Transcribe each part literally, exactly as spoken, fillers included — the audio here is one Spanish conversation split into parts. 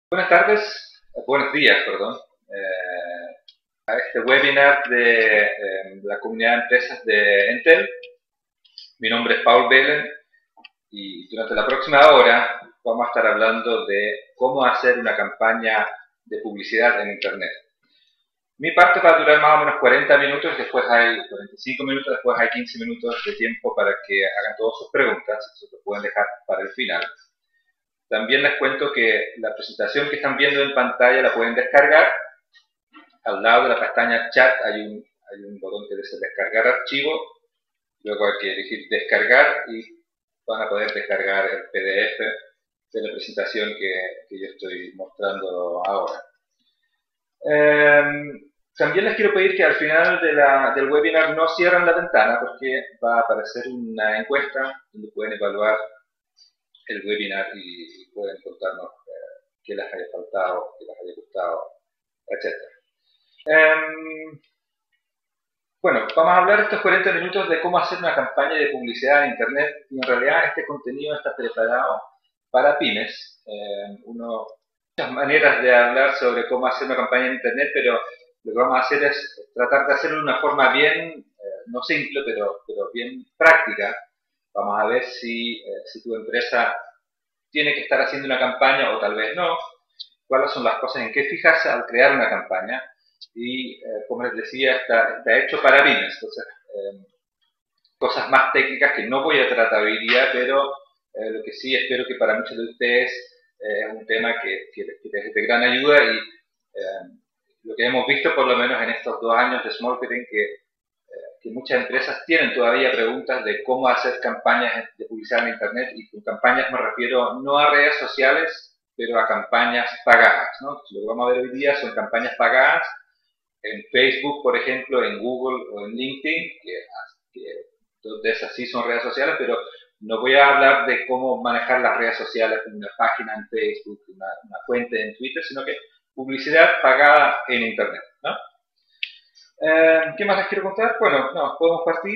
Buenas tardes, eh, buenos días, perdón, eh, a este webinar de eh, la comunidad de empresas de Entel. Mi nombre es Paul Belen y durante la próxima hora vamos a estar hablando de cómo hacer una campaña de publicidad en Internet. Mi parte va a durar más o menos cuarenta minutos, después hay cuarenta y cinco minutos, después hay quince minutos de tiempo para que hagan todas sus preguntas, eso lo pueden dejar para el final. También les cuento que la presentación que están viendo en pantalla la pueden descargar. Al lado de la pestaña chat hay un, hay un botón que dice descargar archivo, luego hay que elegir descargar y van a poder descargar el P D F de la presentación que, que yo estoy mostrando ahora. Eh, también les quiero pedir que al final de la, del webinar no cierren la ventana porque va a aparecer una encuesta donde pueden evaluar el webinar y pueden contarnos eh, qué les haya faltado, qué les haya gustado, etcétera. Eh, bueno, vamos a hablar estos cuarenta minutos de cómo hacer una campaña de publicidad en Internet y en realidad este contenido está preparado para pymes. Eh, uno, muchas maneras de hablar sobre cómo hacer una campaña en Internet, pero lo que vamos a hacer es tratar de hacerlo de una forma bien, eh, no simple, pero, pero bien práctica. Vamos a ver si, eh, si tu empresa tiene que estar haciendo una campaña o tal vez no, cuáles son las cosas en que fijarse al crear una campaña y, eh, como les decía, está, está hecho para pymes. Entonces, eh, cosas más técnicas que no voy a tratar hoy día, pero eh, lo que sí espero que para muchos de ustedes eh, es un tema que, que, que les es de gran ayuda y eh, lo que hemos visto por lo menos en estos dos años de Smallmarketing, que que muchas empresas tienen todavía preguntas de cómo hacer campañas de publicidad en Internet, y con campañas me refiero no a redes sociales, pero a campañas pagadas, ¿no? Lo que vamos a ver hoy día son campañas pagadas en Facebook, por ejemplo, en Google o en LinkedIn, que, que dos de esas sí son redes sociales, pero no voy a hablar de cómo manejar las redes sociales como una página en Facebook, una, una cuenta en Twitter, sino que publicidad pagada en Internet, ¿no? Eh, ¿Qué más les quiero contar? Bueno, no, podemos partir.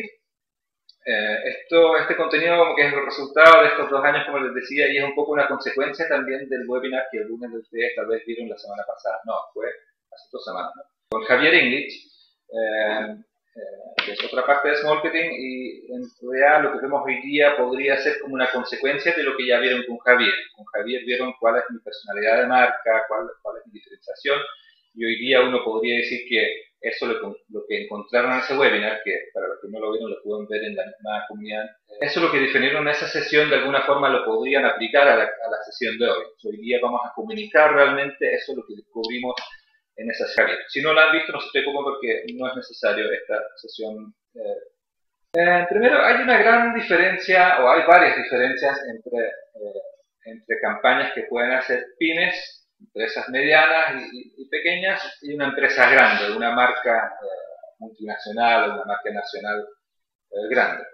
Eh, esto, este contenido como que es el resultado de estos dos años, como les decía, y es un poco una consecuencia también del webinar que algunos de ustedes tal vez vieron la semana pasada. No, fue hace dos semanas, ¿no? Con Javier English, eh, eh, que es otra parte de Smallmarketing, y en realidad lo que vemos hoy día podría ser como una consecuencia de lo que ya vieron con Javier. Con Javier vieron cuál es mi personalidad de marca, cuál, cuál es mi diferenciación, y hoy día uno podría decir que eso lo, lo que encontraron en ese webinar, que para los que no lo vieron lo pueden ver en la misma comunidad, eso lo que definieron en esa sesión de alguna forma lo podrían aplicar a la, a la sesión de hoy. Hoy día vamos a comunicar realmente eso lo que descubrimos en esa sesión. Si no la han visto, no se preocupen porque no es necesario esta sesión. Eh, eh, primero, hay una gran diferencia, o hay varias diferencias entre, eh, entre campañas que pueden hacer pymes, empresas medianas y, y, pequeñas, y una empresa grande, una marca eh, multinacional o una marca nacional eh, grande.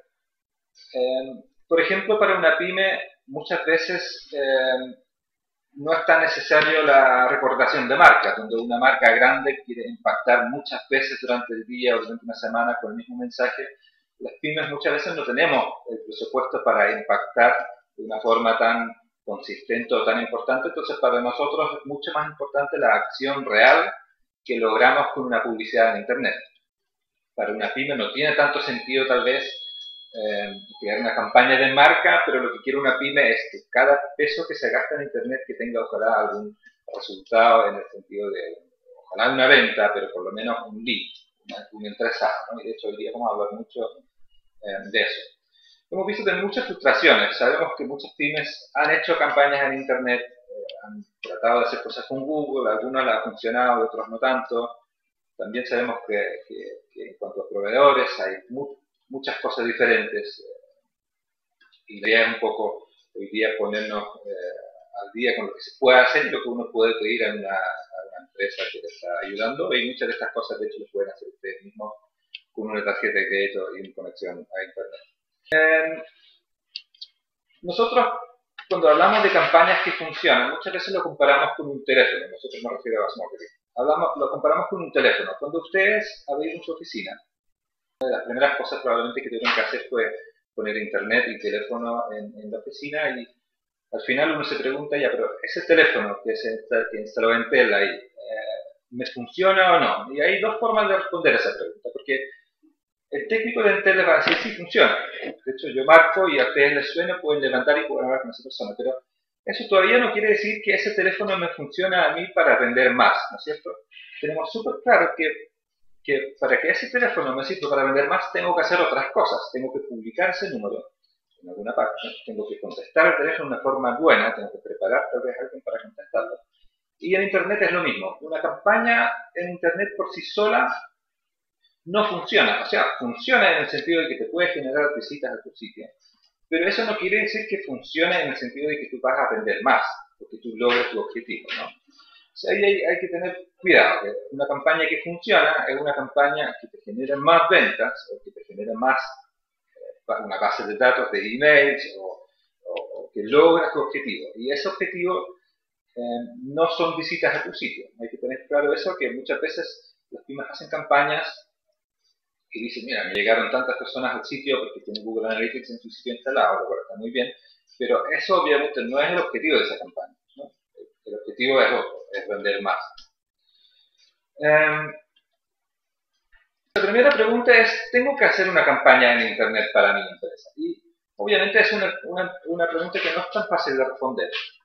Eh, por ejemplo, para una pyme muchas veces eh, no es tan necesario la recordación de marca, donde una marca grande quiere impactar muchas veces durante el día o durante una semana con el mismo mensaje. Las pymes muchas veces no tenemos el presupuesto para impactar de una forma tan consistente o tan importante, entonces para nosotros es mucho más importante la acción real que logramos con una publicidad en Internet. Para una pyme no tiene tanto sentido tal vez eh, crear una campaña de marca, pero lo que quiere una pyme es que cada peso que se gasta en Internet que tenga ojalá algún resultado en el sentido de, ojalá una venta, pero por lo menos un lead, una, un interesado, ¿no? Y de hecho hoy día vamos a hablar mucho eh, de eso. Hemos visto también muchas frustraciones. Sabemos que muchas pymes han hecho campañas en Internet, eh, han tratado de hacer cosas con Google, algunas las han funcionado, otros no tanto. También sabemos que, que, que en cuanto a proveedores hay mu muchas cosas diferentes. Eh, y la idea es un poco hoy día ponernos eh, al día con lo que se puede hacer y lo que uno puede pedir a una, a una empresa que le está ayudando. Y muchas de estas cosas, de hecho, lo pueden hacer ustedes mismos con una tarjeta de crédito y una conexión a Internet. Eh, nosotros, cuando hablamos de campañas que funcionan, muchas veces lo comparamos con un teléfono. Nosotros me refiero a Smallmarketing. Hablamos, lo comparamos con un teléfono. Cuando ustedes abrieron su oficina, una de las primeras cosas probablemente que tuvieron que hacer fue poner internet y teléfono en, en la oficina, y al final uno se pregunta, ya, pero ese teléfono que, se, que instaló Entel ahí, eh, ¿me funciona o no? Y hay dos formas de responder a esa pregunta, porque el técnico de Entel le va a decir, sí, funciona. De hecho, yo marco y a ustedes les suena, pueden levantar y pueden hablar con esa persona, pero eso todavía no quiere decir que ese teléfono me funciona a mí para vender más, ¿no es cierto? Tenemos súper claro que, que para que ese teléfono me sirva para vender más, tengo que hacer otras cosas. Tengo que publicar ese número en alguna parte, tengo que contestar el teléfono de una forma buena, tengo que preparar tal vez a alguien para contestarlo. Y en Internet es lo mismo. Una campaña en Internet por sí sola no funciona. O sea, funciona en el sentido de que te puede generar visitas a tu sitio. Pero eso no quiere decir que funcione en el sentido de que tú vas a vender más, o que tú logres tu objetivo, ¿no? O sea, ahí hay, hay que tener cuidado. Una campaña que funciona es una campaña que te genera más ventas, o que te genera más eh, una base de datos de emails, o, o, o que logras tu objetivo. Y ese objetivo eh, no son visitas a tu sitio. Hay que tener claro eso, que muchas veces las pymes hacen campañas y dicen, mira, me llegaron tantas personas al sitio porque tiene Google Analytics en su sitio instalado, lo cual está muy bien, pero eso obviamente no es el objetivo de esa campaña, ¿no? El objetivo es, es vender más. Um, la primera pregunta es, ¿tengo que hacer una campaña en Internet para mi empresa? Y obviamente es una, una, una pregunta que no es tan fácil de responder,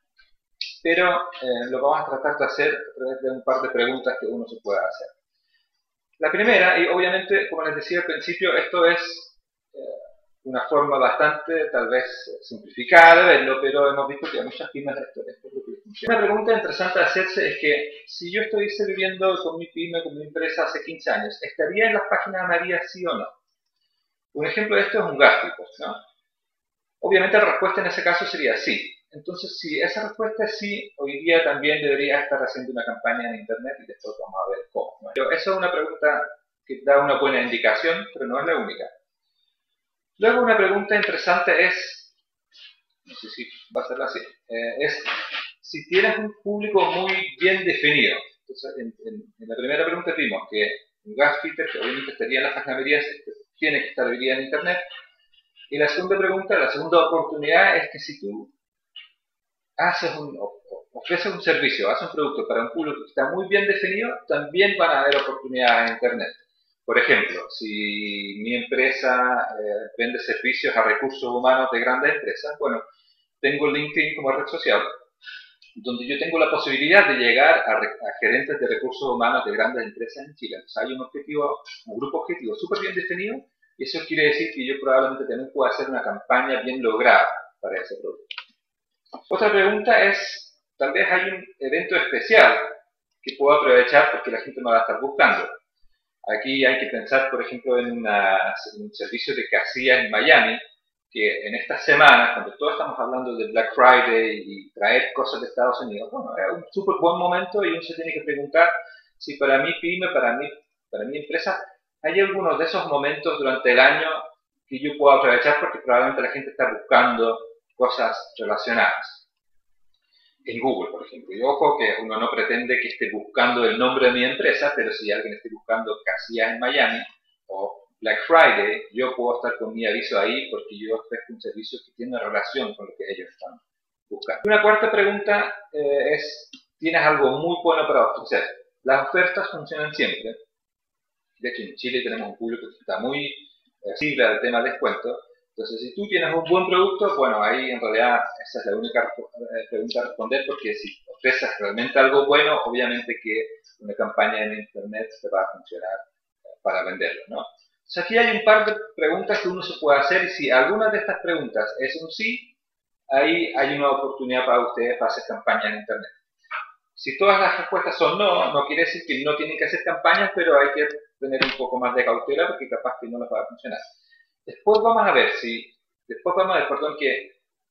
pero eh, lo vamos a tratar de hacer a través de un par de preguntas que uno se pueda hacer. La primera, y obviamente, como les decía al principio, esto es eh, una forma bastante, tal vez, simplificada de verlo, pero hemos visto que a muchas pymes esto, esto es lo que funciona. Una pregunta interesante a hacerse es que, si yo estoy viviendo con mi pyme, con mi empresa hace quince años, ¿estaría en las páginas amarillas sí o no? Un ejemplo de esto es un gástrico, ¿no? Obviamente la respuesta en ese caso sería sí. Entonces, si esa respuesta es sí, hoy día también debería estar haciendo una campaña en Internet y después vamos a ver cómo, ¿no? Pero esa es una pregunta que da una buena indicación, pero no es la única. Luego una pregunta interesante es, no sé si va a ser así, eh, es si tienes un público muy bien definido. Entonces, en, en, en la primera pregunta vimos que un gasfitter, que obviamente estaría en las páginas amarillas, tiene que estar hoy día en Internet. Y la segunda pregunta, la segunda oportunidad es que si tú haces un, ofreces un servicio, haces un producto para un público que está muy bien definido, también van a haber oportunidades en Internet. Por ejemplo, si mi empresa eh, vende servicios a recursos humanos de grandes empresas, bueno, tengo LinkedIn como red social, donde yo tengo la posibilidad de llegar a, a gerentes de recursos humanos de grandes empresas en Chile. Entonces hay un objetivo, un grupo objetivo súper bien definido, y eso quiere decir que yo probablemente también pueda hacer una campaña bien lograda para ese producto. Otra pregunta es, tal vez hay un evento especial que puedo aprovechar porque la gente me va a estar buscando. Aquí hay que pensar, por ejemplo, en, una, en un servicio de casillas en Miami, que en estas semanas, cuando todos estamos hablando de Black Friday y traer cosas de Estados Unidos, bueno, es un súper buen momento y uno se tiene que preguntar si para mi pyme, para mi, para mi empresa, hay algunos de esos momentos durante el año que yo puedo aprovechar porque probablemente la gente está buscando cosas relacionadas. En Google, por ejemplo. Y ojo que uno no pretende que esté buscando el nombre de mi empresa, pero si alguien esté buscando casillas en Miami o Black Friday, yo puedo estar con mi aviso ahí porque yo ofrezco un servicio que tiene relación con lo que ellos están buscando. Una cuarta pregunta eh, es, ¿tienes algo muy bueno para ofrecer? Las ofertas funcionan siempre. De hecho, en Chile tenemos un público que está muy sensible al tema de descuento. Entonces, si tú tienes un buen producto, bueno, ahí en realidad esa es la única pregunta a responder, porque si ofreces realmente algo bueno, obviamente que una campaña en Internet te va a funcionar para venderlo, ¿no? O sea, aquí hay un par de preguntas que uno se puede hacer y si alguna de estas preguntas es un sí, ahí hay una oportunidad para ustedes para hacer campaña en Internet. Si todas las respuestas son no, no quiere decir que no tienen que hacer campañas, pero hay que tener un poco más de cautela porque capaz que no les va a funcionar. Después vamos a ver si, después vamos a ver, perdón, que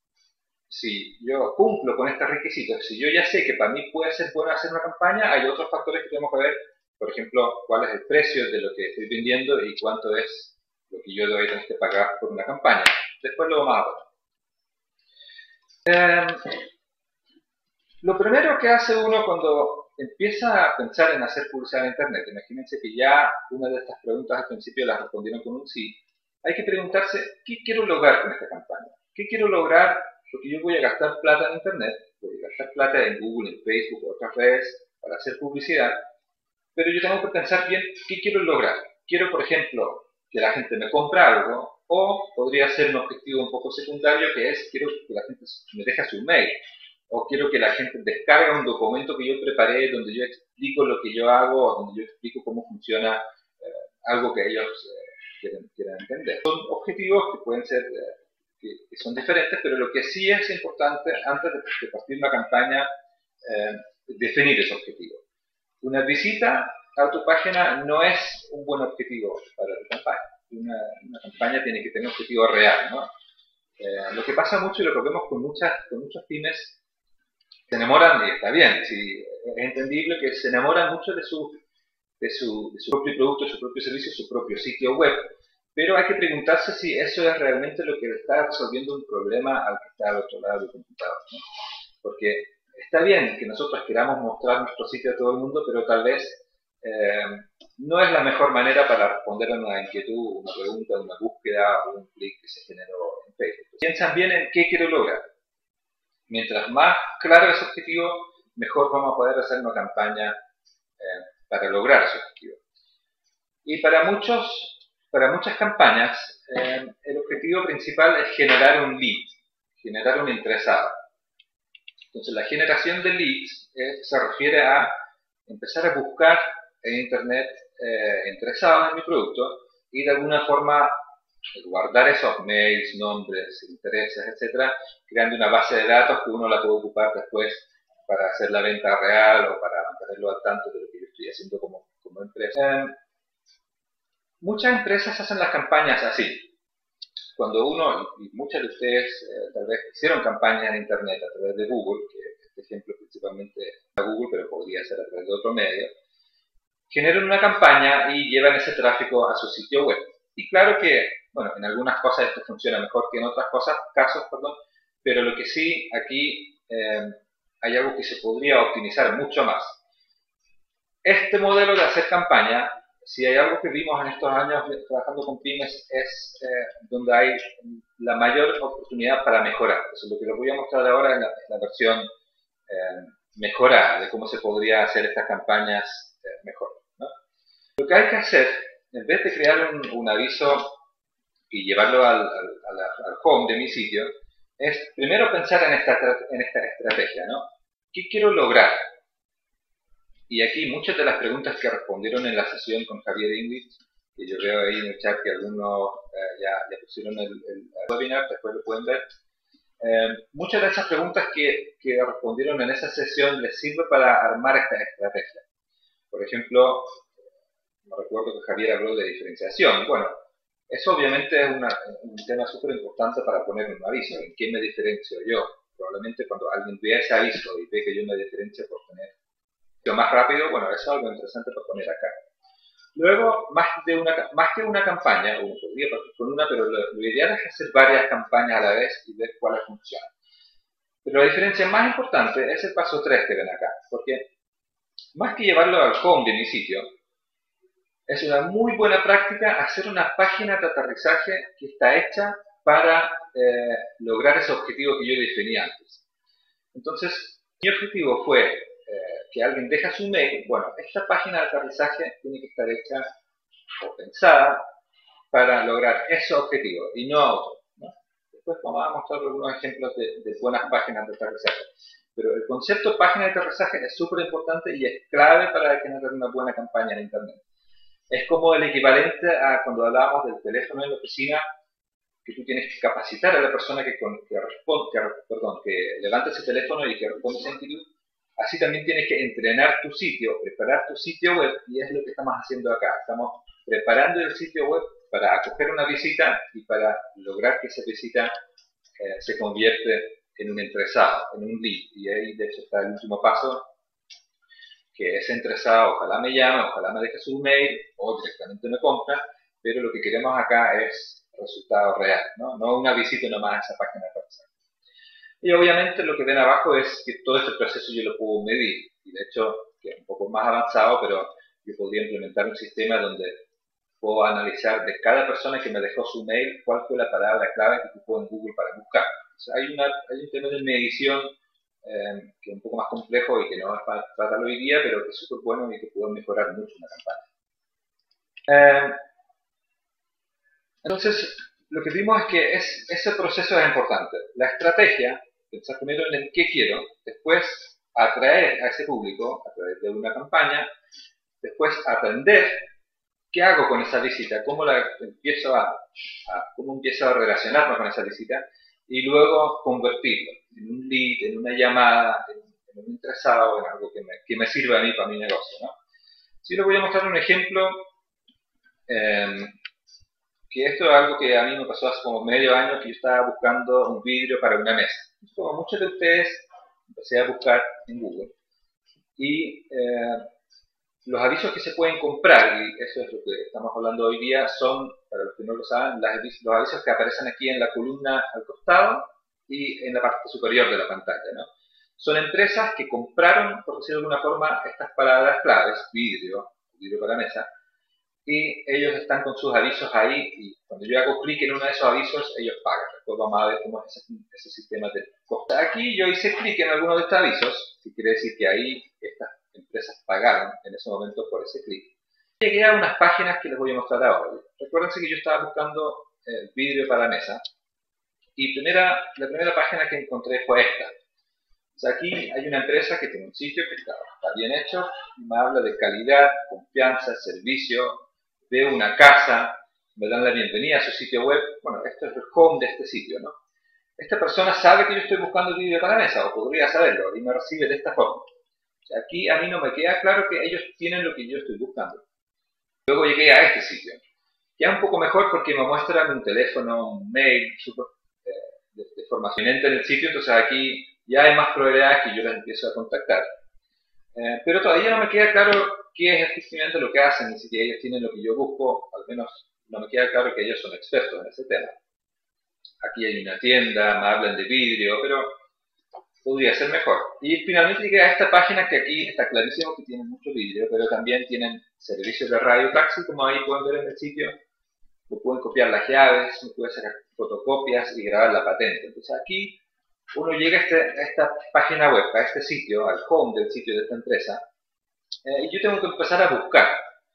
si yo cumplo con estos requisitos, si yo ya sé que para mí puede ser bueno hacer una campaña, hay otros factores que tenemos que ver, por ejemplo, cuál es el precio de lo que estoy vendiendo y cuánto es lo que yo voy a tener que pagar por una campaña. Después lo vamos a ver. Eh, lo primero que hace uno cuando empieza a pensar en hacer publicidad en Internet, imagínense que ya una de estas preguntas al principio las respondieron con un sí, hay que preguntarse, ¿qué quiero lograr con esta campaña? ¿Qué quiero lograr porque yo voy a gastar plata en Internet, voy a gastar plata en Google, en Facebook, o otras redes para hacer publicidad, pero yo tengo que pensar bien qué quiero lograr. Quiero, por ejemplo, que la gente me compre algo, o podría ser un objetivo un poco secundario, que es, quiero que la gente me deje su mail, o quiero que la gente descargue un documento que yo preparé donde yo explico lo que yo hago, o donde yo explico cómo funciona eh, algo que ellos eh, quieren, quieren entender. Son objetivos que pueden ser, eh, que, que son diferentes, pero lo que sí es importante antes de, de partir una campaña, eh, definir ese objetivo. Una visita a tu página no es un buen objetivo para tu campaña. Una, una campaña tiene que tener un objetivo real, ¿no? Eh, lo que pasa mucho y lo que vemos con muchas, con muchas pymes, se enamoran, y está bien, sí, es entendible que se enamoran mucho de su, de, su, de su propio producto, su propio servicio, su propio sitio web, pero hay que preguntarse si eso es realmente lo que le está resolviendo un problema al que está al otro lado del computador, ¿no? Porque está bien que nosotros queramos mostrar nuestro sitio a todo el mundo, pero tal vez eh, no es la mejor manera para responder a una inquietud, una pregunta, una búsqueda o un clic que se generó en Facebook. Piensan bien en qué quiero lograr. Mientras más claro es el objetivo, mejor vamos a poder hacer una campaña eh, para lograr ese objetivo. Y para, muchos, para muchas campañas, eh, el objetivo principal es generar un lead, generar un interesado. Entonces, la generación de leads eh, se refiere a empezar a buscar en Internet eh, interesados en mi producto y de alguna forma guardar esos mails, nombres, intereses, etcétera, creando una base de datos que uno la puede ocupar después para hacer la venta real o para mantenerlo al tanto de lo que yo estoy haciendo como, como empresa. Eh, muchas empresas hacen las campañas así. Cuando uno, y muchos de ustedes eh, tal vez hicieron campañas en Internet a través de Google, que este ejemplo principalmente a Google, pero podría ser a través de otro medio, generan una campaña y llevan ese tráfico a su sitio web. Y claro que, bueno, en algunas cosas esto funciona mejor que en otras cosas, casos, perdón, pero lo que sí, aquí eh, hay algo que se podría optimizar mucho más. Este modelo de hacer campaña, si hay algo que vimos en estos años trabajando con pymes, es eh, donde hay la mayor oportunidad para mejorar. Eso es lo que les voy a mostrar ahora en la, en la versión eh, mejorada de cómo se podría hacer estas campañas eh, mejor, ¿no? Lo que hay que hacer, en vez de crear un, un aviso y llevarlo al, al, al, al home de mi sitio, es primero pensar en esta, en esta estrategia, ¿no? ¿Qué quiero lograr? Y aquí muchas de las preguntas que respondieron en la sesión con Javier Ingrid, que yo veo ahí en el chat que algunos eh, ya, ya pusieron el, el, el webinar, después lo pueden ver. Eh, muchas de esas preguntas que, que respondieron en esa sesión les sirve para armar esta estrategia. Por ejemplo, me recuerdo que Javier habló de diferenciación. Bueno, eso obviamente es una, un tema súper importante para poner un aviso. ¿En qué me diferencio yo? Probablemente cuando alguien vea ese aviso y ve que yo me diferencio por tener más rápido, bueno, eso es algo interesante para poner acá. Luego, más, de una, más que una campaña, uno podría partir con una, pero lo, lo ideal es hacer varias campañas a la vez y ver cuáles funcionan. Pero la diferencia más importante es el paso tres que ven acá, porque más que llevarlo al home de mi sitio, es una muy buena práctica hacer una página de aterrizaje que está hecha para eh, lograr ese objetivo que yo definí antes. Entonces, mi objetivo fue eh, que alguien deja su mail. Bueno, esta página de aterrizaje tiene que estar hecha o pensada para lograr ese objetivo y no otro, ¿no? Después vamos a mostrar algunos ejemplos de, de buenas páginas de aterrizaje. Pero el concepto de página de aterrizaje es súper importante y es clave para generar una buena campaña en Internet. Es como el equivalente a cuando hablábamos del teléfono en la oficina, que tú tienes que capacitar a la persona que, que, responde, que, perdón, que levanta ese teléfono y que responde esa inquietud. Así también tienes que entrenar tu sitio, preparar tu sitio web, y es lo que estamos haciendo acá. Estamos preparando el sitio web para acoger una visita y para lograr que esa visita eh, se convierte en un interesado, en un lead. Y ahí de hecho está el último paso, que ese interesado ojalá me llame, ojalá me deje su mail o directamente me compra, pero lo que queremos acá es resultado real, ¿no? No una visita nomás a esa página de aterrizaje. Y obviamente lo que ven abajo es que todo este proceso yo lo puedo medir, y de hecho que es un poco más avanzado, pero yo podría implementar un sistema donde puedo analizar de cada persona que me dejó su mail cuál fue la palabra clave que ocupó en Google para buscar. O sea, hay, una, hay un tema de medición eh, que es un poco más complejo y que no es para tratarlo hoy día, pero que es súper bueno y que puede mejorar mucho una campaña. Eh, entonces, lo que vimos es que es, ese proceso es importante. La estrategia, pensar primero en el qué quiero, después atraer a ese público a través de una campaña, después aprender qué hago con esa visita, cómo la empiezo a, a cómo empiezo a relacionarme con esa visita y luego convertirlo en un lead, en una llamada, en, en un interesado, en algo que me, que me sirva a mí para mi negocio, ¿no? Sí, les voy a mostrar un ejemplo, eh, que esto es algo que a mí me pasó hace como medio año, que yo estaba buscando un vidrio para una mesa. Como muchos de ustedes, empecé a buscar en Google y eh, los avisos que se pueden comprar, y eso es lo que estamos hablando hoy día, son, para los que no lo saben, las, los avisos que aparecen aquí en la columna al costado y en la parte superior de la pantalla, ¿no? Son empresas que compraron, por decirlo de alguna forma, estas palabras claves, vidrio, vidrio para mesa, y ellos están con sus avisos ahí, y cuando yo hago clic en uno de esos avisos, ellos pagan. Después vamos a ver cómo es ese, ese sistema de costa. Aquí yo hice clic en alguno de estos avisos, que quiere decir que ahí estas empresas pagaron en ese momento por ese clic. Llegué a unas páginas que les voy a mostrar ahora. Recuérdense que yo estaba buscando el vidrio para la mesa, y primera, la primera página que encontré fue esta. O sea, aquí hay una empresa que tiene un sitio que está, está bien hecho, me habla de calidad, confianza, servicio, veo una casa, me dan la bienvenida a su sitio web. Bueno, esto es el home de este sitio, ¿no? Esta persona sabe que yo estoy buscando vidrio para la mesa, o podría saberlo, y me recibe de esta forma. O sea, aquí a mí no me queda claro que ellos tienen lo que yo estoy buscando. Luego llegué a este sitio. Ya un poco mejor porque me muestran un teléfono, un mail, super, eh, de, de formación en el sitio, entonces aquí ya hay más probabilidades que yo les empiezo a contactar. Eh, pero todavía no me queda claro qué es efectivamente lo que hacen, ni si ellos tienen lo que yo busco, al menos no me queda claro que ellos son expertos en ese tema. Aquí hay una tienda, me hablan de vidrio, pero podría ser mejor. Y finalmente llegué a esta página que aquí está clarísimo que tiene mucho vidrio, pero también tienen servicios de radio taxi, como ahí pueden ver en el sitio. Me pueden copiar las llaves, me pueden sacar fotocopias y grabar la patente. Entonces aquí uno llega a, este, a esta página web, a este sitio, al home del sitio de esta empresa, eh, y yo tengo que empezar a buscar.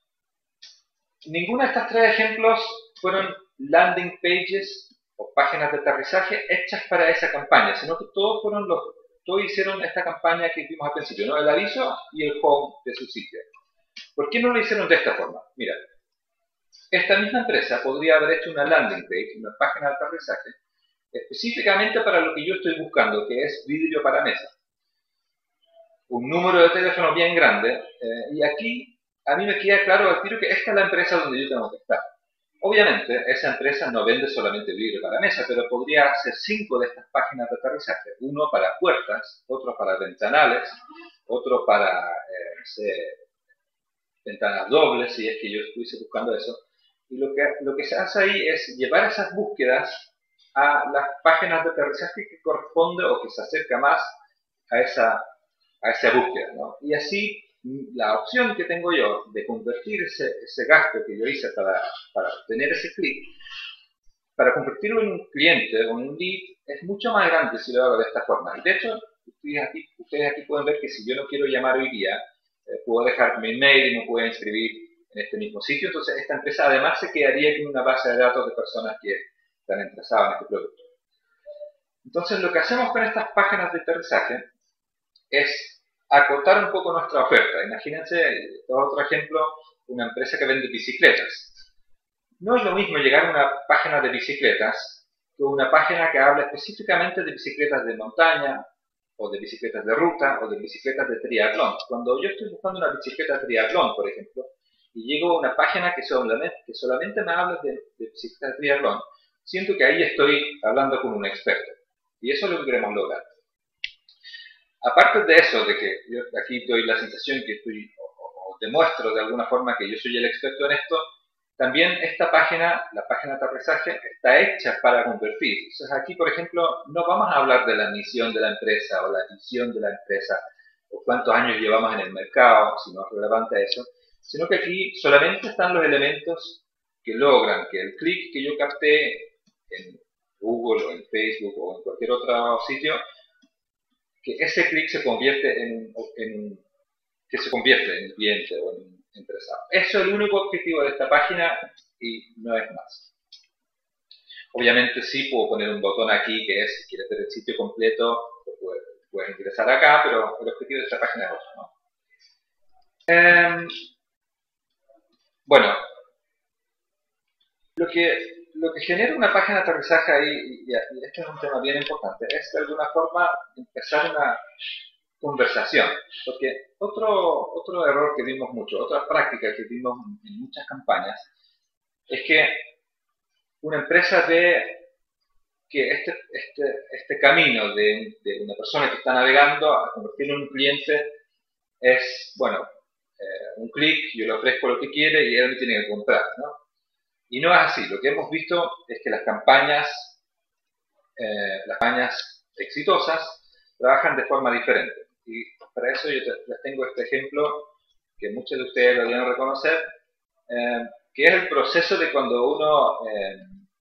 Ninguno de estos tres ejemplos fueron landing pages o páginas de aterrizaje hechas para esa campaña, sino que todos fueron los, todos hicieron esta campaña que vimos al principio, ¿no? El aviso y el home de su sitio. ¿Por qué no lo hicieron de esta forma? Mira, esta misma empresa podría haber hecho una landing page, una página de aterrizaje, específicamente para lo que yo estoy buscando, que es vidrio para mesa. Un número de teléfono bien grande, eh, y aquí a mí me queda claro al tiro que esta es la empresa donde yo tengo que estar. Obviamente, esa empresa no vende solamente vidrio para mesa, pero podría hacer cinco de estas páginas de aterrizaje. Uno para puertas, otro para ventanales, otro para eh, no sé, ventanas dobles, si es que yo estuviese buscando eso. Y lo que, lo que se hace ahí es llevar esas búsquedas a las páginas de aterrizaje que corresponde o que se acerca más a esa, a esa búsqueda, ¿no? Y así la opción que tengo yo de convertir ese, ese gasto que yo hice para, para obtener ese clic, para convertirlo en un cliente o en un lead, es mucho más grande si lo hago de esta forma. Y de hecho, ustedes aquí, ustedes aquí pueden ver que si yo no quiero llamar hoy día, eh, puedo dejar mi email y me puedo inscribir en este mismo sitio. Entonces, esta empresa además se quedaría con una base de datos de personas que están interesadas en este producto. Entonces, lo que hacemos con estas páginas de aterrizaje es acotar un poco nuestra oferta. Imagínense, otro ejemplo, una empresa que vende bicicletas. No es lo mismo llegar a una página de bicicletas que una página que habla específicamente de bicicletas de montaña, o de bicicletas de ruta, o de bicicletas de triatlón. Cuando yo estoy buscando una bicicleta de triatlón, por ejemplo, y llego a una página que solamente, que solamente me habla de, de bicicletas de triatlón, siento que ahí estoy hablando con un experto. Y eso es lo que queremos lograr. Aparte de eso, de que yo aquí doy la sensación que estoy, o, o demuestro de alguna forma que yo soy el experto en esto, también esta página, la página de aterrizaje, está hecha para convertir. Entonces aquí, por ejemplo, no vamos a hablar de la misión de la empresa o la visión de la empresa o cuántos años llevamos en el mercado, si no es relevante eso, sino que aquí solamente están los elementos que logran que el clic que yo capté en Google o en Facebook o en cualquier otro sitio, que ese clic se convierte en, en que se convierte en cliente o en interesado. Eso es el único objetivo de esta página y no es más. Obviamente sí puedo poner un botón aquí que es, si quieres ver el sitio completo, puedes, puedes ingresar acá, pero el objetivo de esta página es otro, ¿no? Eh, bueno, lo que, lo que genera una página de aterrizaje ahí, y, y este es un tema bien importante, es de alguna forma empezar una conversación, porque otro, otro error que vimos mucho, otra práctica que vimos en muchas campañas, es que una empresa ve que este, este, este camino de, de una persona que está navegando a convertirlo en un cliente es, bueno, eh, un clic, yo le ofrezco lo que quiere y él me tiene que comprar, ¿no? Y no es así. Lo que hemos visto es que las campañas, eh, las campañas exitosas trabajan de forma diferente. Y para eso yo les tengo este ejemplo que muchos de ustedes lo deben reconocer, eh, que es el proceso de cuando uno eh,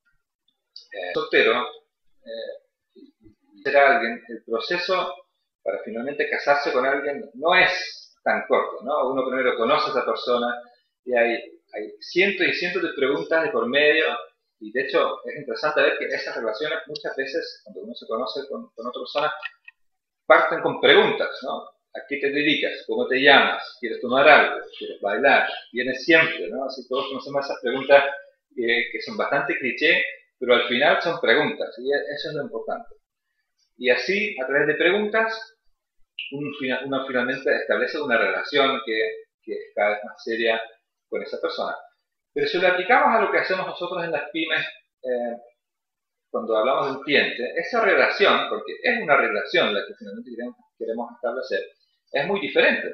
eh, soltero eh, y será alguien, el proceso para finalmente casarse con alguien no es tan corto, ¿no? Uno primero conoce a esa persona y hay, hay cientos y cientos de preguntas de por medio y de hecho es interesante ver que esas relaciones muchas veces cuando uno se conoce con, con otra persona parten con preguntas, ¿no? ¿A qué te dedicas? ¿Cómo te llamas? ¿Quieres tomar algo? ¿Quieres bailar? ¿Vienes siempre? ¿No? Así todos conocemos esas preguntas eh, que son bastante cliché, pero al final son preguntas y eso es lo importante. Y así, a través de preguntas, uno, uno finalmente establece una relación que, que es cada vez más seria con esa persona. Pero si lo aplicamos a lo que hacemos nosotros en las pymes, eh, cuando hablamos de un cliente, esa relación, porque es una relación la que finalmente queremos, queremos establecer, es muy diferente.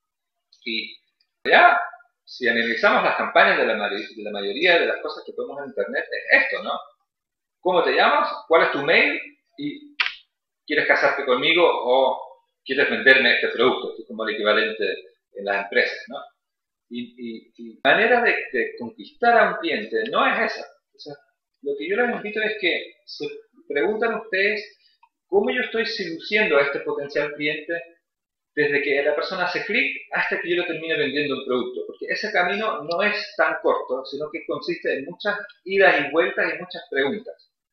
Y ya, si analizamos las campañas de la, de la mayoría de las cosas que podemos en Internet, es esto, ¿no? ¿Cómo te llamas? ¿Cuál es tu mail? Y ¿quieres casarte conmigo o quieres venderme este producto? Que es como el equivalente en las empresas, ¿no? Y, y, y la manera de, de conquistar a un cliente no es esa. O sea, lo que yo les invito es que se preguntan ustedes cómo yo estoy seduciendo a este potencial cliente desde que la persona hace clic hasta que yo le termine vendiendo un producto. Porque ese camino no es tan corto, sino que consiste en muchas idas y vueltas y muchas preguntas.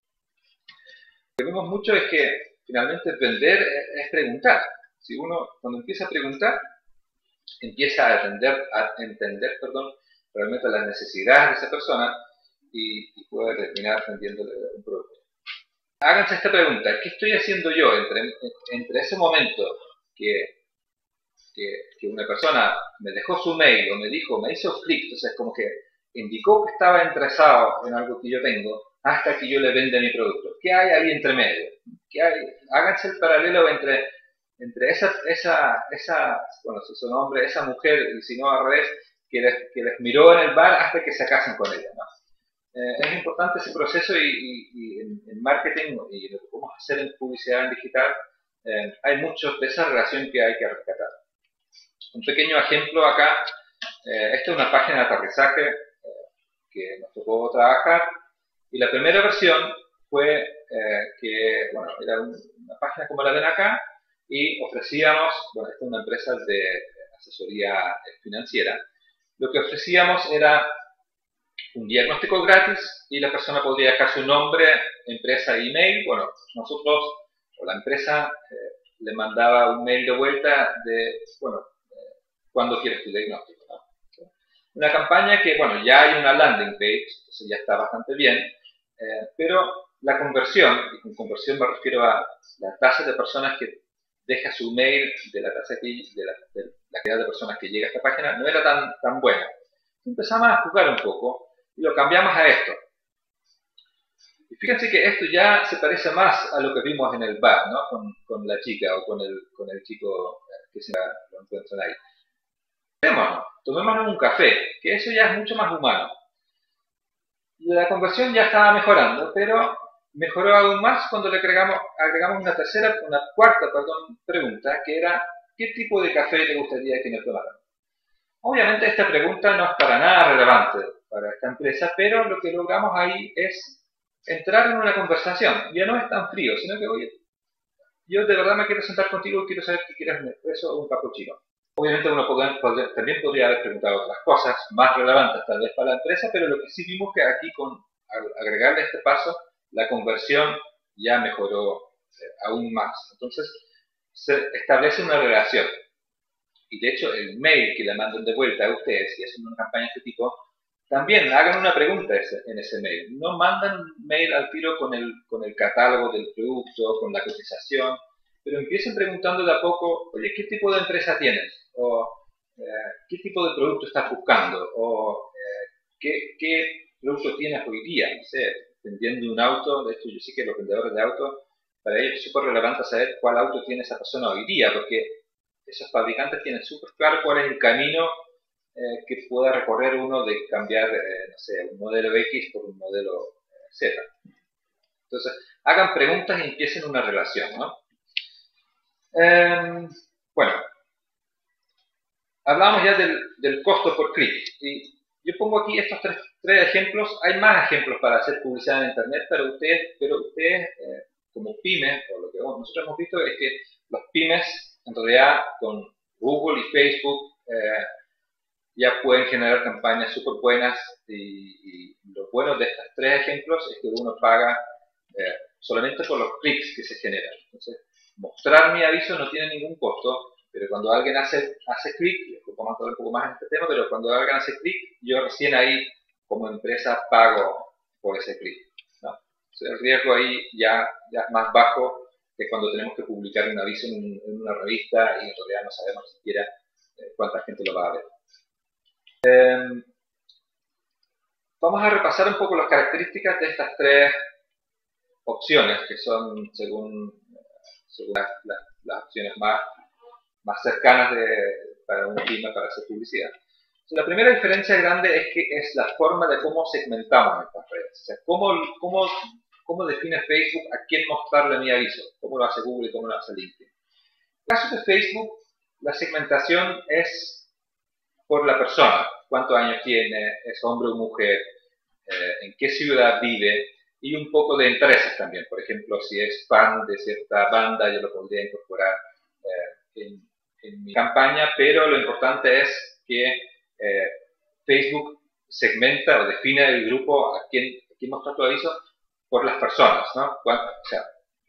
Lo que vemos mucho es que finalmente vender es preguntar. Si uno, cuando empieza a preguntar, empieza a entender, a entender perdón, realmente las necesidades de esa persona y, y puede terminar vendiéndole un producto. Háganse esta pregunta, ¿qué estoy haciendo yo entre, entre ese momento que, que, que una persona me dejó su mail o me dijo, me hizo clic, entonces como que indicó que estaba interesado en algo que yo tengo, hasta que yo le venda mi producto? ¿Qué hay ahí entre medio? ¿Qué hay? Háganse el paralelo entre, entre esa, esa, esa, bueno, si son hombres, esa mujer, y si no al revés, que les, que les miró en el bar hasta que se casan con ella, ¿no? Eh, es importante ese proceso y, y, y en, en marketing y lo que podemos hacer en publicidad en digital, eh, hay mucho de esa relación que hay que rescatar. Un pequeño ejemplo acá, eh, esta es una página de aterrizaje eh, que nos tocó trabajar y la primera versión fue eh, que, bueno, era un, una página como la ven acá y ofrecíamos, bueno, esta es una empresa de asesoría financiera, lo que ofrecíamos era un diagnóstico gratis y la persona podría dejar su nombre, empresa e email. Bueno, nosotros o la empresa eh, le mandaba un mail de vuelta de, bueno, eh, ¿cuándo quieres tu diagnóstico? ¿No? Una campaña que, bueno, ya hay una landing page, entonces ya está bastante bien, eh, pero la conversión, y con conversión me refiero a la tasa de personas que deja su mail, de la tasa que, de la, de la cantidad de personas que llega a esta página, no era tan, tan buena. Empezamos a jugar un poco y lo cambiamos a esto. Y fíjense que esto ya se parece más a lo que vimos en el bar, ¿no? Con, con la chica o con el, con el chico que se lo encuentran ahí. Tomémonos, tomémonos un café, que eso ya es mucho más humano. La conversión ya estaba mejorando, pero mejoró aún más cuando le agregamos, agregamos una tercera, una cuarta, perdón, pregunta, que era ¿qué tipo de café te gustaría que me tomaran? Obviamente esta pregunta no es para nada relevante para esta empresa, pero lo que logramos ahí es entrar en una conversación. Ya no es tan frío, sino que, oye, yo de verdad me quiero sentar contigo y quiero saber qué quieres, un expreso o un cappuccino. Obviamente uno podría, podría, también podría haber preguntado otras cosas más relevantes tal vez para la empresa, pero lo que sí vimos que aquí con agregarle este paso, la conversión ya mejoró eh, aún más. Entonces, se establece una relación. Y de hecho, el mail que le mandan de vuelta a ustedes, si hacen una campaña de este tipo, también hagan una pregunta en ese mail. No mandan un mail al tiro con el, con el catálogo del producto, con la cotización, pero empiecen preguntando de a poco, oye, ¿qué tipo de empresa tienes? O eh, ¿qué tipo de producto estás buscando? O eh, ¿qué, ¿qué producto tienes hoy día? No sé, vendiendo un auto, de hecho yo sé que los vendedores de autos, para ellos es súper relevante saber cuál auto tiene esa persona hoy día, porque esos fabricantes tienen súper claro cuál es el camino eh, que pueda recorrer uno de cambiar, eh, no sé, un modelo X por un modelo eh, Z. Entonces, hagan preguntas y empiecen una relación, ¿no? Eh, bueno, hablamos ya del, del costo por clic. Y yo pongo aquí estos tres, tres, ejemplos. Hay más ejemplos para hacer publicidad en Internet, pero ustedes, pero ustedes eh, como pymes, o lo que nosotros hemos visto es que los pymes, en realidad, con Google y Facebook, eh, ya pueden generar campañas súper buenas y, y lo bueno de estos tres ejemplos es que uno paga eh, solamente por los clics que se generan. Entonces, mostrar mi aviso no tiene ningún costo, pero cuando alguien hace, hace clic, y después vamos a hablar un poco más en este tema, pero cuando alguien hace clic, yo recién ahí como empresa pago por ese clic, ¿no? Entonces, el riesgo ahí ya, ya es más bajo que cuando tenemos que publicar un aviso en, un, en una revista y en realidad no sabemos siquiera eh, cuánta gente lo va a ver. Eh, vamos a repasar un poco las características de estas tres opciones que son según, según las, las, las, opciones más, más cercanas de, para una pyme para hacer publicidad. Entonces, la primera diferencia grande es que es la forma de cómo segmentamos estas redes. O sea, cómo, cómo, cómo define Facebook a quién mostrarle mi aviso, cómo lo hace Google y cómo lo hace LinkedIn. En el caso de Facebook, la segmentación es por la persona, cuántos años tiene, es hombre o mujer, eh, en qué ciudad vive y un poco de intereses también. Por ejemplo, si es fan de cierta banda, yo lo podría incorporar eh, en, en, mi campaña, pero lo importante es que eh, Facebook segmenta o define el grupo a quien, a quien mostrar tu aviso por las personas, ¿no? O sea,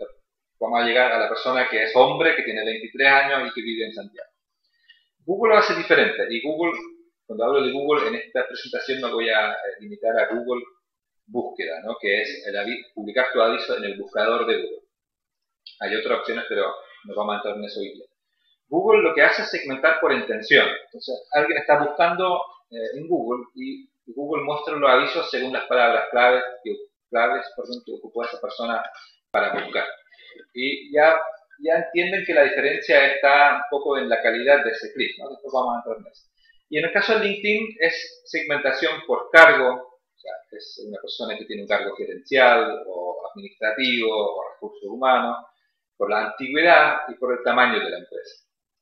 vamos a llegar a la persona que es hombre, que tiene veintitrés años y que vive en Santiago. Google lo hace diferente y Google, cuando hablo de Google, en esta presentación me voy a limitar a Google Búsqueda, ¿no? Que es el publicar tu aviso en el buscador de Google. Hay otras opciones, pero no vamos a entrar en eso hoy día. Google lo que hace es segmentar por intención. Entonces, alguien está buscando eh, en Google y Google muestra los avisos según las palabras claves que, claves, perdón, que ocupó esa persona para buscar. Y ya ya entienden que la diferencia está un poco en la calidad de ese clic, ¿no? Después vamos a entrar en eso. Y en el caso de LinkedIn es segmentación por cargo, o sea, es una persona que tiene un cargo gerencial o administrativo o recursos humanos, por la antigüedad y por el tamaño de la empresa.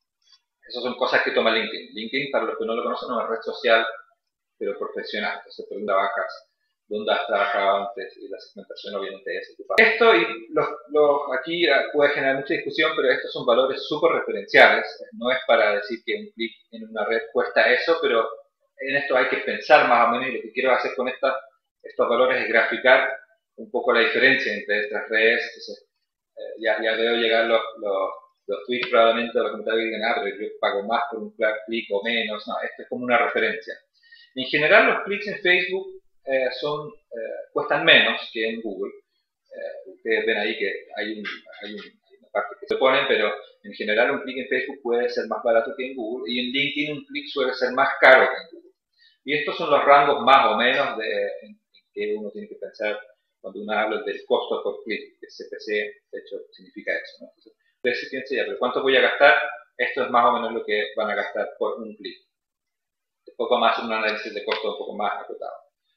Esas son cosas que toma LinkedIn. LinkedIn, para los que no lo conocen, es una red social, pero profesional. Entonces, pregunta vacas dónde has trabajado antes y la segmentación obviamente es ocupada. Esto, y los, los, aquí puede generar mucha discusión, pero estos son valores súper referenciales. No es para decir que un clic en una red cuesta eso, pero en esto hay que pensar más o menos y lo que quiero hacer con esta, estos valores es graficar un poco la diferencia entre estas redes. Entonces, eh, ya, ya veo llegar los, los, los tweets probablemente de los comentarios que digan, ah, pero yo pago más por un clic o menos. No, esto es como una referencia. En general, los clics en Facebook eh, son, eh, cuestan menos que en Google. Eh, ustedes ven ahí que hay, un, hay, un, hay una parte que se ponen, pero en general un clic en Facebook puede ser más barato que en Google y en LinkedIn un clic suele ser más caro que en Google. Y estos son los rangos más o menos de, en, en que uno tiene que pensar cuando uno habla del costo por clic, que C P C de hecho significa eso, ¿no? Entonces, ustedes se piensan ya, pero ¿cuánto voy a gastar? Esto es más o menos lo que van a gastar por un clic. Después vamos a hacer un análisis de costo un poco más acotado.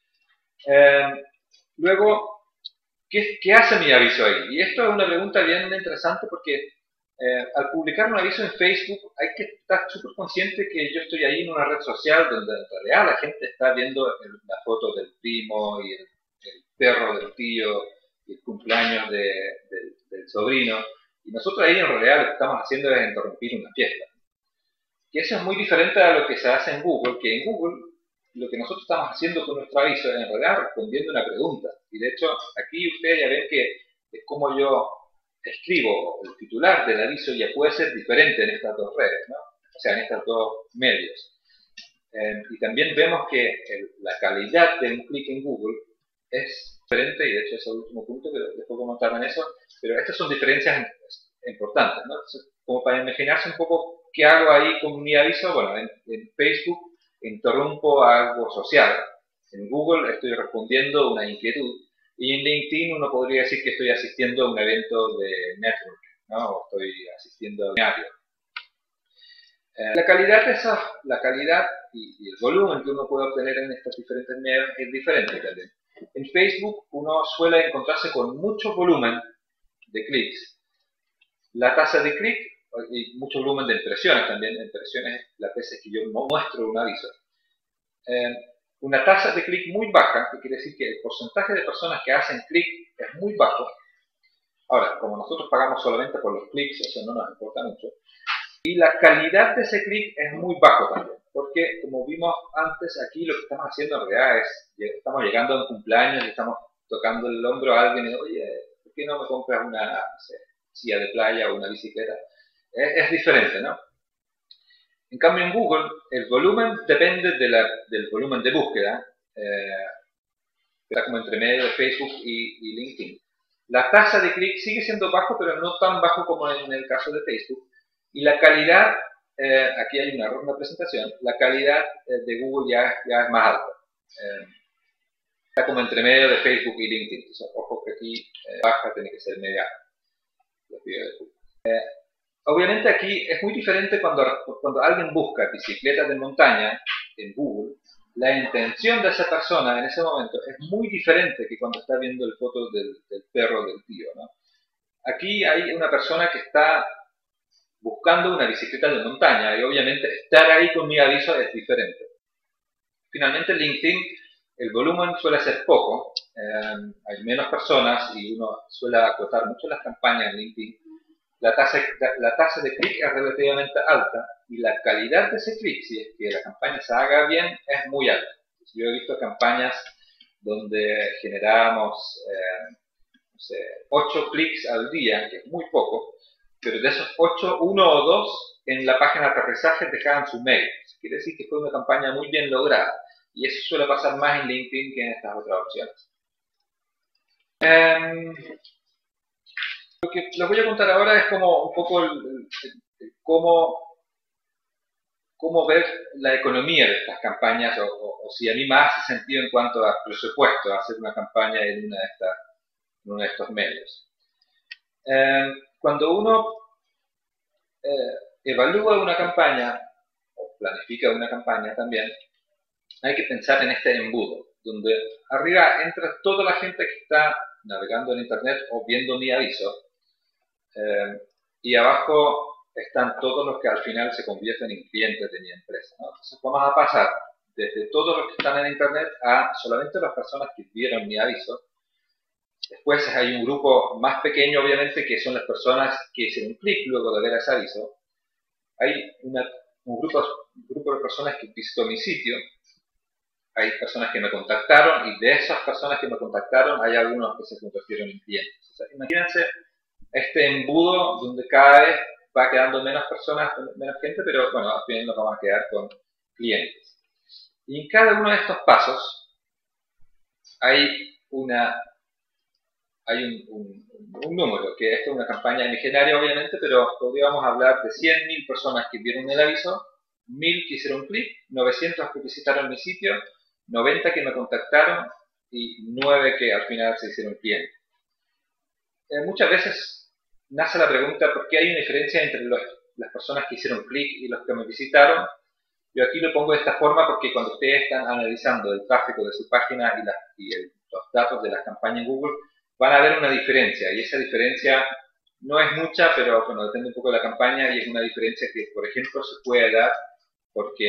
Eh, luego, ¿qué, ¿qué hace mi aviso ahí? Y esto es una pregunta bien interesante porque eh, al publicar un aviso en Facebook hay que estar súper consciente que yo estoy ahí en una red social donde en realidad la gente está viendo el, la foto del primo y el, el perro del tío, el cumpleaños de, de, del sobrino, y nosotros ahí en realidad lo que estamos haciendo es interrumpir una fiesta. Y eso es muy diferente a lo que se hace en Google, que en Google lo que nosotros estamos haciendo con nuestro aviso es en realidad respondiendo una pregunta. Y de hecho, aquí ustedes ya ven que es como yo escribo el titular del aviso ya puede ser diferente en estas dos redes, ¿no? O sea, en estos dos medios. Eh, y también vemos que el, la calidad de un clic en Google es diferente, y de hecho es el último punto, pero después comentar en eso, pero estas son diferencias importantes, ¿no? Entonces, como para imaginarse un poco qué hago ahí con mi aviso, bueno, en, en Facebook interrumpo algo social, en Google estoy respondiendo una inquietud, y en LinkedIn uno podría decir que estoy asistiendo a un evento de network, ¿no? O estoy asistiendo a un seminario. Eh, la calidad de esa, la calidad y, y el volumen que uno puede obtener en estos diferentes medios es diferente también. En Facebook uno suele encontrarse con mucho volumen de clics. La tasa de clic y mucho volumen de impresiones también, impresiones las veces que yo muestro un aviso. Eh, una tasa de clic muy baja, que quiere decir que el porcentaje de personas que hacen clic es muy bajo. Ahora, como nosotros pagamos solamente por los clics, eso no nos importa mucho. Y la calidad de ese clic es muy bajo también, porque como vimos antes, aquí lo que estamos haciendo en realidad es, estamos llegando a un cumpleaños y estamos tocando el hombro a alguien y, oye, ¿por qué no me compras una, no sé, silla de playa o una bicicleta? Es, es diferente, ¿no? En cambio en Google, el volumen depende de la, del volumen de búsqueda, eh, está como entre medio de Facebook y, y LinkedIn. La tasa de clic sigue siendo bajo, pero no tan bajo como en el caso de Facebook. Y la calidad, eh, aquí hay un error en la presentación, la calidad eh, de Google ya, ya es más alta. Eh, está como entre medio de Facebook y LinkedIn. Entonces, ojo que aquí eh, baja tiene que ser media. Eh, obviamente aquí es muy diferente cuando, cuando alguien busca bicicletas de montaña en Google. La intención de esa persona en ese momento es muy diferente que cuando está viendo el foto del, del perro del tío, ¿no? Aquí hay una persona que está buscando una bicicleta de montaña y obviamente estar ahí con mi aviso es diferente. Finalmente en LinkedIn el volumen suele ser poco, eh, hay menos personas y uno suele acotar mucho las campañas en LinkedIn. La tasa, la tasa de clic es relativamente alta y la calidad de ese clic, si es que la campaña se haga bien, es muy alta. Yo he visto campañas donde generábamos eh, no sé, ocho clics al día, que es muy poco, pero de esos ocho, uno o dos en la página de aterrizaje dejaban su mail. Quiere decir que fue una campaña muy bien lograda. Y eso suele pasar más en LinkedIn que en estas otras opciones. Um, lo que les voy a contar ahora es como un poco el, el, el, cómo, cómo ver la economía de estas campañas, o, o, o si a mí me hace sentido en cuanto a presupuesto hacer una campaña en, una de estas, en uno de estos medios. Um, cuando uno eh, evalúa una campaña, o planifica una campaña también, hay que pensar en este embudo, donde arriba entra toda la gente que está navegando en internet o viendo mi aviso, eh, y abajo están todos los que al final se convierten en clientes de mi empresa, ¿no? Entonces vamos a pasar desde todos los que están en internet a solamente las personas que vieron mi aviso. Después hay un grupo más pequeño, obviamente, que son las personas que hicieron clic luego de ver ese aviso. Hay una, un, grupo, un grupo de personas que visitó mi sitio. Hay personas que me contactaron y de esas personas que me contactaron hay algunos que se convirtieron en clientes. O sea, imagínense este embudo donde cada vez va quedando menos personas, menos gente, pero bueno, al final nos vamos a quedar con clientes. Y en cada uno de estos pasos hay una hay un, un, un número, que esto es una campaña imaginaria obviamente, pero podríamos hablar de cien mil personas que vieron el aviso, mil que hicieron clic, novecientos que visitaron mi sitio, noventa que me contactaron y nueve que al final se hicieron clientes. Eh, muchas veces nace la pregunta por qué hay una diferencia entre los, las personas que hicieron clic y los que me visitaron. Yo aquí lo pongo de esta forma porque cuando ustedes están analizando el tráfico de su página y, la, y el, los datos de las campañas en Google, van a ver una diferencia, y esa diferencia no es mucha, pero bueno, depende un poco de la campaña, y es una diferencia que, por ejemplo, se puede dar porque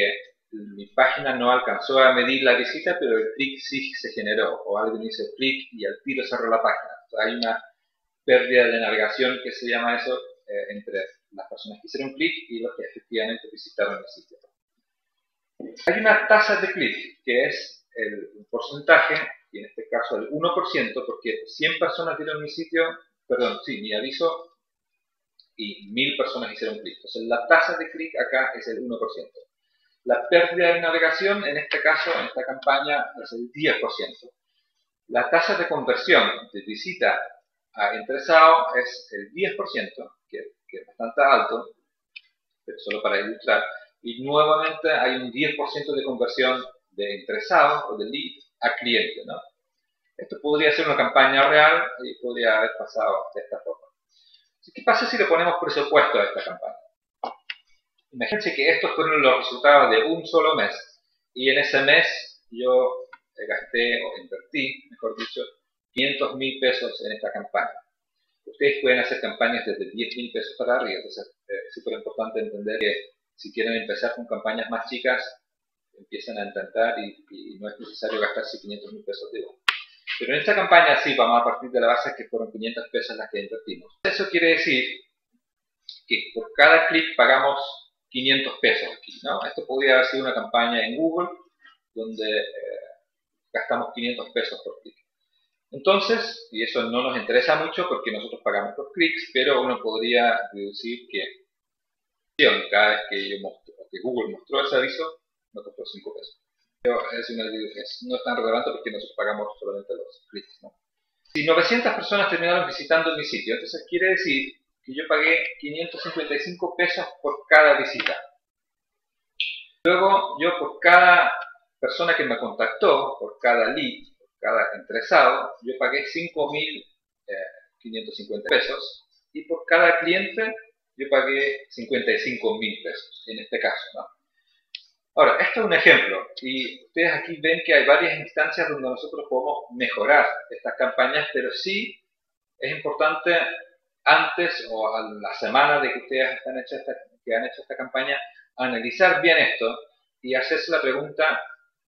mi página no alcanzó a medir la visita, pero el clic sí se generó, o alguien hizo clic y al tiro cerró la página. O sea, hay una pérdida de navegación, que se llama eso, eh, entre las personas que hicieron clic y los que efectivamente visitaron el sitio. Hay una tasa de clic, que es el porcentaje, y en este caso el uno por ciento, porque cien personas vieron mi sitio, perdón, sí, mi aviso, y mil personas hicieron clic. Entonces la tasa de clic acá es el uno por ciento. La pérdida de navegación, en este caso, en esta campaña, es el diez por ciento. La tasa de conversión de visita a interesado es el diez por ciento, que, que es bastante alto, pero solo para ilustrar. Y nuevamente hay un diez por ciento de conversión de interesado o de lead a cliente, ¿no? Esto podría ser una campaña real y podría haber pasado de esta forma. ¿Qué pasa si le ponemos presupuesto a esta campaña? Imagínense que estos fueron los resultados de un solo mes y en ese mes yo gasté o invertí, mejor dicho, quinientos mil pesos en esta campaña. Ustedes pueden hacer campañas desde diez mil pesos para arriba, entonces es súper importante entender que si quieren empezar con campañas más chicas, empiezan a intentar y, y no es necesario gastarse quinientos mil pesos de uno. Pero en esta campaña sí, vamos a partir de la base que fueron quinientos pesos las que invertimos. Eso quiere decir que por cada clic pagamos quinientos pesos aquí, ¿no? Esto podría haber sido una campaña en Google donde eh, gastamos quinientos pesos por clic. Entonces, y eso no nos interesa mucho porque nosotros pagamos por clics, pero uno podría deducir que cada vez que, yo mostró, que Google mostró ese aviso, nos costó cinco pesos. Pero es una, es, no es tan relevante porque nosotros pagamos solamente los clics, ¿no? Si novecientas personas terminaron visitando mi sitio, entonces quiere decir que yo pagué quinientos cincuenta y cinco pesos por cada visita. Luego, yo por cada persona que me contactó, por cada lead, por cada interesado, yo pagué cinco mil quinientos cincuenta pesos y por cada cliente yo pagué cincuenta y cinco mil pesos, en este caso, ¿no? Ahora, esto es un ejemplo, y ustedes aquí ven que hay varias instancias donde nosotros podemos mejorar estas campañas, pero sí es importante antes o a la semana de que ustedes han hecho esta, que han hecho esta campaña, analizar bien esto y hacerse la pregunta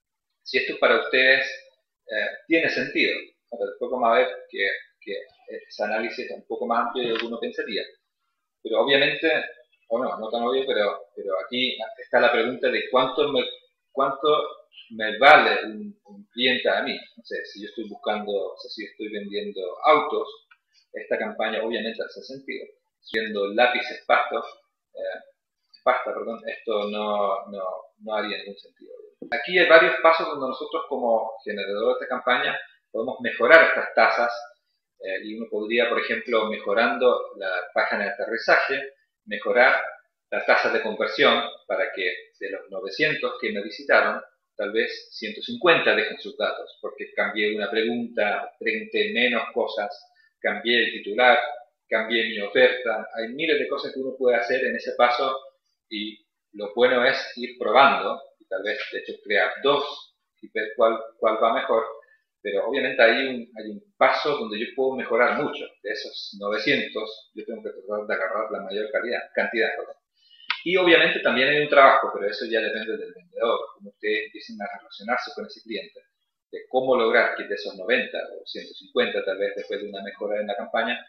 si esto para ustedes eh, tiene sentido. Ahora, después vamos a ver que, que ese análisis es un poco más amplio de lo que uno pensaría. Pero obviamente, o no, no tan obvio, pero, pero aquí está la pregunta de cuánto me, cuánto me vale un, un cliente a mí. No sé, si yo estoy buscando, o sea, si estoy vendiendo autos, esta campaña obviamente hace sentido. Siendo lápices pastos, eh, pasta, perdón, esto no, no, no haría ningún sentido. Aquí hay varios pasos donde nosotros como generadores de campaña podemos mejorar estas tasas. Eh, y uno podría, por ejemplo, mejorando la página de aterrizaje, mejorar la tasa de conversión para que de los novecientos que me visitaron, tal vez ciento cincuenta dejen sus datos, porque cambié una pregunta, pregunté menos cosas, cambié el titular, cambié mi oferta. Hay miles de cosas que uno puede hacer en ese paso y lo bueno es ir probando y tal vez, de hecho, crear dos y ver cuál, cuál va mejor. Pero obviamente hay un, hay un paso donde yo puedo mejorar mucho. De esos novecientos, yo tengo que tratar de agarrar la mayor calidad, cantidad. ¿Verdad? Y obviamente también hay un trabajo, pero eso ya depende del vendedor. Como ustedes empiecen a relacionarse con ese cliente, de cómo lograr que de esos noventa o ciento cincuenta, tal vez después de una mejora en la campaña,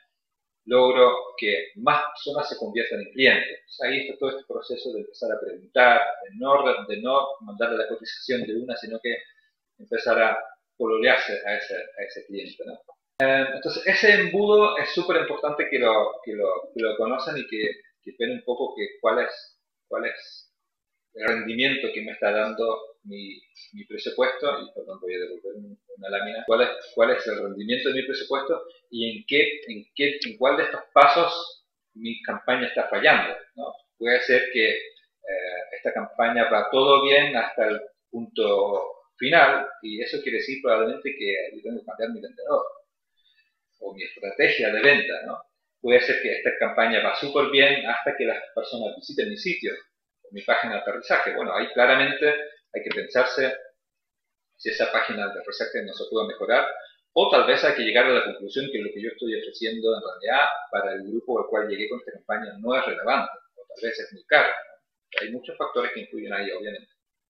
logro que más personas se conviertan en clientes. O sea, ahí está todo este proceso de empezar a preguntar, de no, de no mandarle la cotización de una, sino que empezar a pololearse a ese, a ese cliente, ¿no? Eh, entonces, ese embudo es súper importante que lo, que, lo, que lo conozcan y que, que vean un poco que cuál, es, cuál es el rendimiento que me está dando mi, mi presupuesto, y perdón, voy a devolver una lámina, cuál es, cuál es el rendimiento de mi presupuesto y en, qué, en, qué, en cuál de estos pasos mi campaña está fallando, ¿no? Puede ser que eh, esta campaña va todo bien hasta el punto final, y eso quiere decir probablemente que yo tengo que cambiar mi vendedor o mi estrategia de venta, ¿no? Puede ser que esta campaña va súper bien hasta que las personas visiten mi sitio o mi página de aterrizaje. Bueno, ahí claramente hay que pensarse si esa página de aterrizaje no se puede mejorar, o tal vez hay que llegar a la conclusión que lo que yo estoy ofreciendo en realidad para el grupo al cual llegué con esta campaña no es relevante, o tal vez es muy caro, ¿no? Hay muchos factores que influyen ahí, obviamente.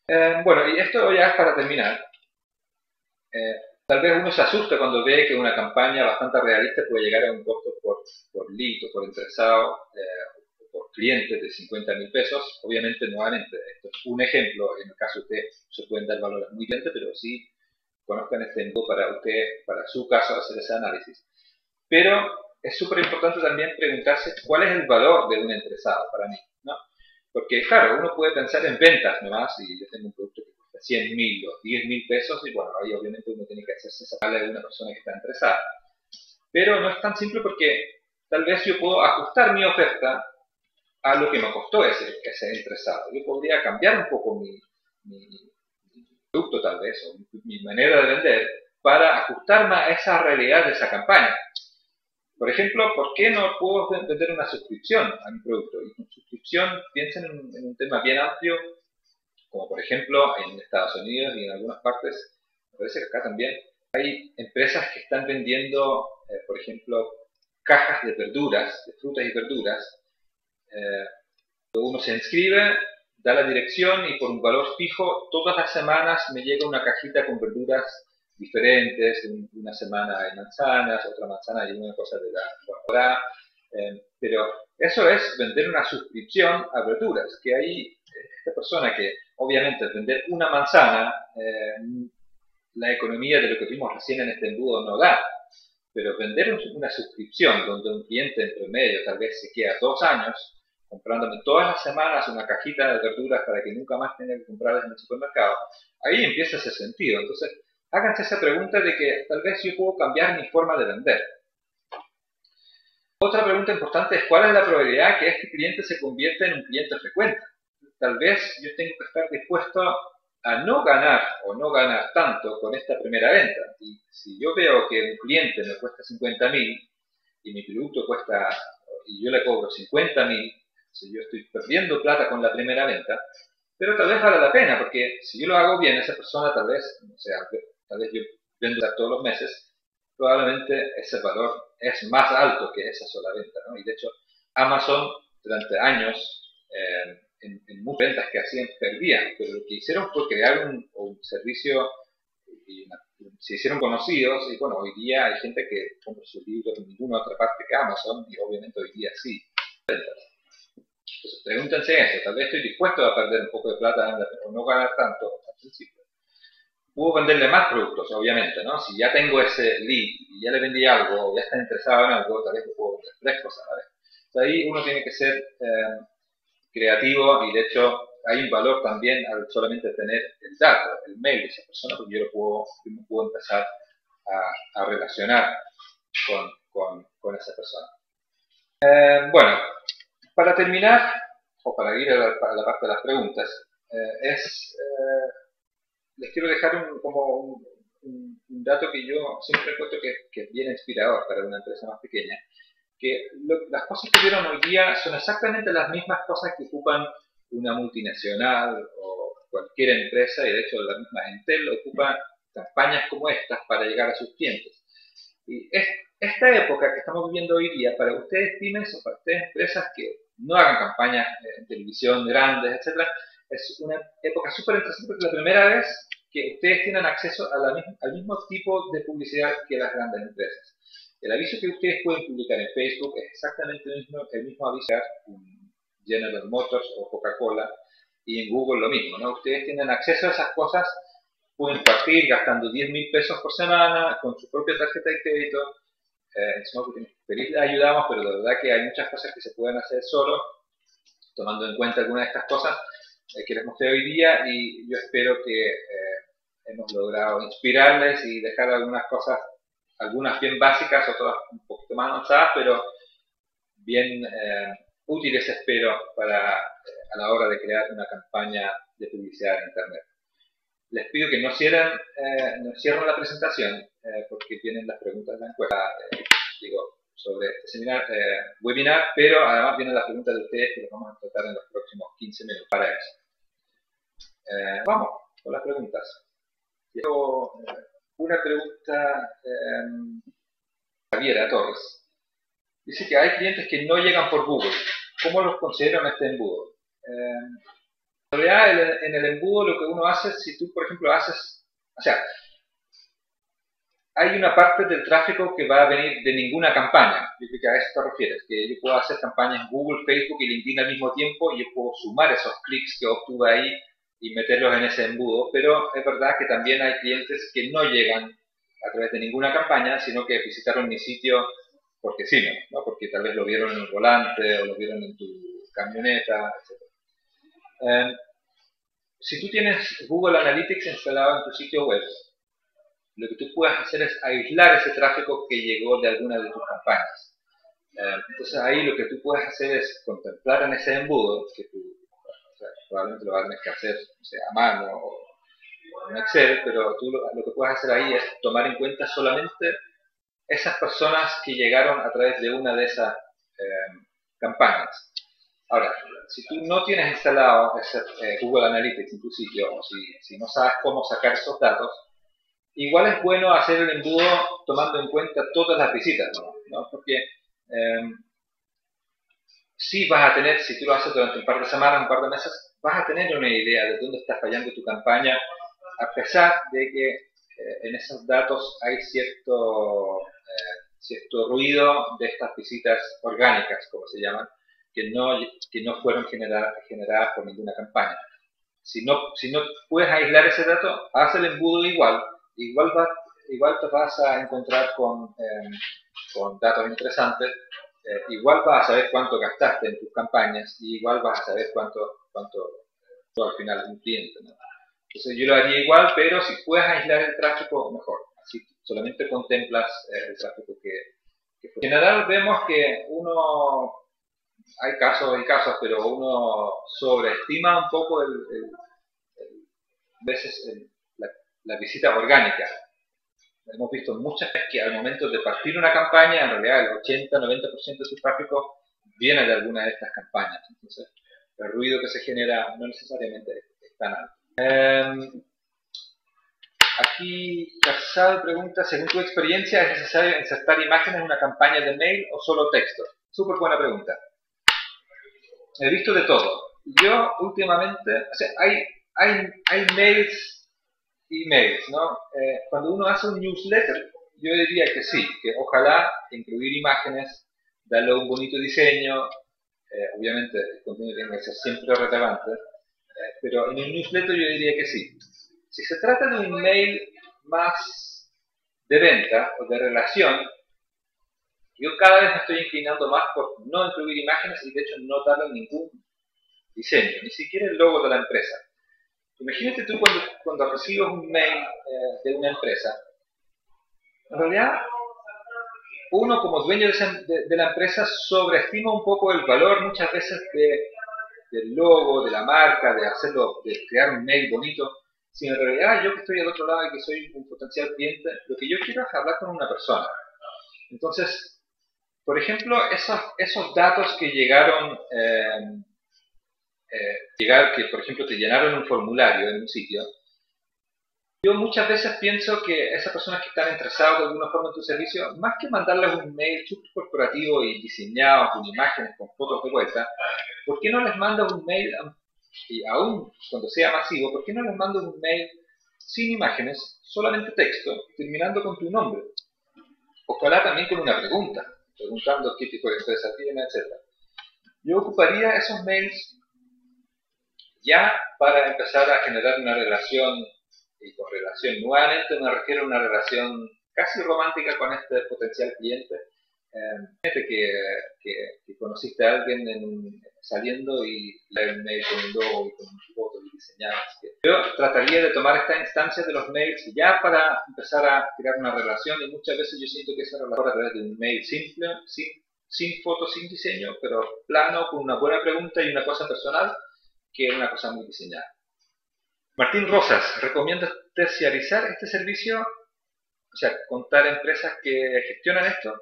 Eh, bueno, y esto ya es para terminar. Eh, tal vez uno se asusta cuando ve que una campaña bastante realista puede llegar a un costo por, por lead o por interesado, eh, o por cliente de cincuenta mil pesos. Obviamente, nuevamente, esto es un ejemplo. En el caso de usted se pueden dar valores muy grandes, pero sí conozcan este embudo para usted, para su caso, hacer ese análisis. Pero es súper importante también preguntarse cuál es el valor de un interesado para mí, ¿no? Porque, claro, uno puede pensar en ventas nomás, y yo tengo un producto que cuesta cien mil o diez mil pesos, y bueno, ahí obviamente uno tiene que hacerse esa pala de una persona que está interesada. Pero no es tan simple porque tal vez yo puedo ajustar mi oferta a lo que me costó ese, ese interesado. Yo podría cambiar un poco mi, mi, mi producto tal vez, o mi, mi manera de vender, para ajustarme a esa realidad de esa campaña. Por ejemplo, ¿por qué no puedo vender una suscripción a mi producto? Y con suscripción piensen en, en un tema bien amplio, como por ejemplo en Estados Unidos y en algunas partes, me parece que acá también, hay empresas que están vendiendo, eh, por ejemplo, cajas de verduras, de frutas y verduras. Eh, uno se inscribe, da la dirección y por un valor fijo, todas las semanas me llega una cajita con verduras diferentes, una semana hay manzanas, otra manzana hay una cosa de la temporada, eh, pero eso es vender una suscripción a verduras, que ahí esta persona que obviamente es vender una manzana, eh, la economía de lo que vimos recién en este embudo no da, pero vender una suscripción donde un cliente en promedio tal vez se queda dos años comprándome todas las semanas una cajita de verduras para que nunca más tenga que comprarlas en el supermercado, ahí empieza ese sentido. Entonces, háganse esa pregunta de que tal vez yo puedo cambiar mi forma de vender. Otra pregunta importante es cuál es la probabilidad que este cliente se convierta en un cliente frecuente. Tal vez yo tengo que estar dispuesto a no ganar o no ganar tanto con esta primera venta. Y si yo veo que un cliente me cuesta cincuenta mil y mi producto cuesta, y yo le cobro cincuenta mil, si yo estoy perdiendo plata con la primera venta, pero tal vez vale la pena, porque si yo lo hago bien, esa persona tal vez, o sea, tal vez yo vendo todos los meses, probablemente ese valor es más alto que esa sola venta, ¿no? Y de hecho, Amazon durante años, eh, en, en muchas ventas que hacían, perdían, pero lo que hicieron fue crear un, un servicio y una, se hicieron conocidos y bueno, hoy día hay gente que compra sus libros en ninguna otra parte que Amazon y obviamente hoy día sí. Entonces, pregúntense eso, tal vez estoy dispuesto a perder un poco de plata o no ganar tanto al principio. Puedo venderle más productos, obviamente, ¿no? Si ya tengo ese lead y ya le vendí algo, o ya está interesado en algo, tal vez le puedo vender tres cosas a la vez. Entonces, ahí uno tiene que ser eh, creativo y de hecho hay un valor también al solamente tener el dato, el mail de esa persona, porque yo lo puedo, yo me puedo empezar a, a relacionar con, con, con, esa persona. Eh, bueno, para terminar, o para ir a la, a la parte de las preguntas, eh, es... Eh, les quiero dejar un, como un, un, un, dato que yo siempre encuentro que, que es bien inspirador para una empresa más pequeña, que lo, las cosas que vieron hoy día son exactamente las mismas cosas que ocupan una multinacional o cualquier empresa, y de hecho la misma Intel ocupa campañas como estas para llegar a sus clientes. Y es, esta época que estamos viviendo hoy día, para ustedes pymes o para ustedes empresas que no hagan campañas en televisión grandes, etcétera, es una época súper interesante porque es la primera vez que ustedes tienen acceso a la misma, al mismo tipo de publicidad que las grandes empresas. El aviso que ustedes pueden publicar en Facebook es exactamente el mismo, el mismo aviso que General Motors o Coca-Cola, y en Google lo mismo, ¿no? Ustedes tienen acceso a esas cosas, pueden partir gastando diez mil pesos por semana con su propia tarjeta de crédito. Eh, en Smoke feliz les ayudamos, pero la verdad que hay muchas cosas que se pueden hacer solo, tomando en cuenta algunas de estas cosas eh, que les mostré hoy día, y yo espero que eh, hemos logrado inspirarles y dejar algunas cosas, algunas bien básicas, otras un poquito más avanzadas, pero bien eh, útiles, espero, para eh, a la hora de crear una campaña de publicidad en Internet. Les pido que no cierren, eh, no cierren la presentación eh, porque tienen las preguntas de la encuesta, eh, digo, sobre este seminar, eh, webinar, pero además vienen las preguntas de ustedes que las vamos a tratar en los próximos quince minutos para eso. Eh, vamos con las preguntas. Tengo eh, una pregunta, eh, Javiera Torres. Dice que hay clientes que no llegan por Google. ¿Cómo los consideran este embudo? Eh, En realidad, en el embudo lo que uno hace, si tú, por ejemplo, haces, o sea, hay una parte del tráfico que va a venir de ninguna campaña. Yo creo que a eso te refieres, que yo puedo hacer campañas en Google, Facebook y LinkedIn al mismo tiempo y yo puedo sumar esos clics que obtuve ahí y meterlos en ese embudo, pero es verdad que también hay clientes que no llegan a través de ninguna campaña, sino que visitaron mi sitio porque sí, ¿no? Porque tal vez lo vieron en el volante o lo vieron en tu camioneta, etcétera. Eh, si tú tienes Google Analytics instalado en tu sitio web, lo que tú puedes hacer es aislar ese tráfico que llegó de alguna de tus campañas. Eh, entonces ahí lo que tú puedes hacer es contemplar en ese embudo, que tú o sea, probablemente lo vas a tener que hacer o sea, a mano o en Excel, pero tú lo, lo que puedes hacer ahí es tomar en cuenta solamente esas personas que llegaron a través de una de esas eh, campañas. Ahora, si tú no tienes instalado ese, eh, Google Analytics en tu sitio, o si, si no sabes cómo sacar esos datos, igual es bueno hacer el embudo tomando en cuenta todas las visitas, ¿no? ¿No? Porque eh, sí vas a tener, si tú lo haces durante un par de semanas, un par de meses, vas a tener una idea de dónde está fallando tu campaña, a pesar de que eh, en esos datos hay cierto, eh, cierto ruido de estas visitas orgánicas, como se llaman, que no, que no fueron generadas, generadas por ninguna campaña. Si no, si no puedes aislar ese dato, haz el embudo igual, igual, va, igual te vas a encontrar con, eh, con datos interesantes, eh, igual vas a saber cuánto gastaste en tus campañas y igual vas a saber cuánto, cuánto eh, al final un cliente, ¿no? Entonces yo lo haría igual, pero si puedes aislar el tráfico, mejor. Así solamente contemplas eh, el tráfico que, que fue. En general vemos que uno, hay casos y casos, pero uno sobreestima un poco el, el, el, veces el, la, la visita orgánica. Hemos visto muchas veces que al momento de partir una campaña, en realidad el ochenta a noventa por ciento de su tráfico viene de alguna de estas campañas. Entonces, el ruido que se genera no necesariamente es tan alto. Eh, aquí, Casal pregunta, según tu experiencia, ¿es necesario insertar imágenes en una campaña de mail o solo texto? Súper buena pregunta. He visto de todo. Yo últimamente, o sea, hay, hay, hay mails y mails, ¿no? Eh, cuando uno hace un newsletter, yo diría que sí, que ojalá incluir imágenes, darle un bonito diseño, eh, obviamente el contenido tiene que ser siempre relevante, eh, pero en un newsletter yo diría que sí. Si se trata de un mail más de venta o de relación, yo cada vez me estoy inclinando más por no incluir imágenes y de hecho no darle ningún diseño, ni siquiera el logo de la empresa. Imagínate tú cuando, cuando recibes un mail eh, de una empresa, en realidad uno como dueño de, esa, de, de la empresa sobreestima un poco el valor muchas veces de, del logo, de la marca, de hacerlo, de crear un mail bonito, si en realidad yo que estoy al otro lado y que soy un potencial cliente, lo que yo quiero es hablar con una persona. Entonces, por ejemplo, esos, esos datos que llegaron, eh, eh, llegar, que por ejemplo te llenaron un formulario en un sitio, yo muchas veces pienso que esas personas que están interesadas de alguna forma en tu servicio, más que mandarles un mail súper corporativo y diseñado con imágenes, con fotos de vuelta, ¿por qué no les mandas un mail, y aún cuando sea masivo, ¿por qué no les mandas un mail sin imágenes, solamente texto, terminando con tu nombre? Ojalá también con una pregunta, preguntando qué tipo de empresa tiene, etcétera. Yo ocuparía esos mails ya para empezar a generar una relación, y con relación nuevamente me refiero a una relación casi romántica con este potencial cliente. Eh, que, que, que conociste a alguien en, saliendo y le un mail con un logo y con fotos y diseñado. Yo trataría de tomar esta instancia de los mails ya para empezar a crear una relación y muchas veces yo siento que esa relación a través de un mail simple, sin, sin fotos, sin diseño, pero plano, con una buena pregunta y una cosa personal, que es una cosa muy diseñada. Martín Rosas, ¿recomiendas terciarizar este servicio? O sea, contar empresas que gestionan esto.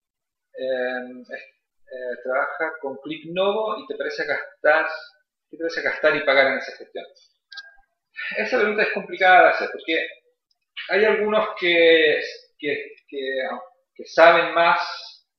Eh, eh, trabaja con ClickNovo y te parece gastar, ¿qué te parece gastar y pagar en esa gestión? Esa pregunta es complicada de hacer porque hay algunos que, que, que, que saben más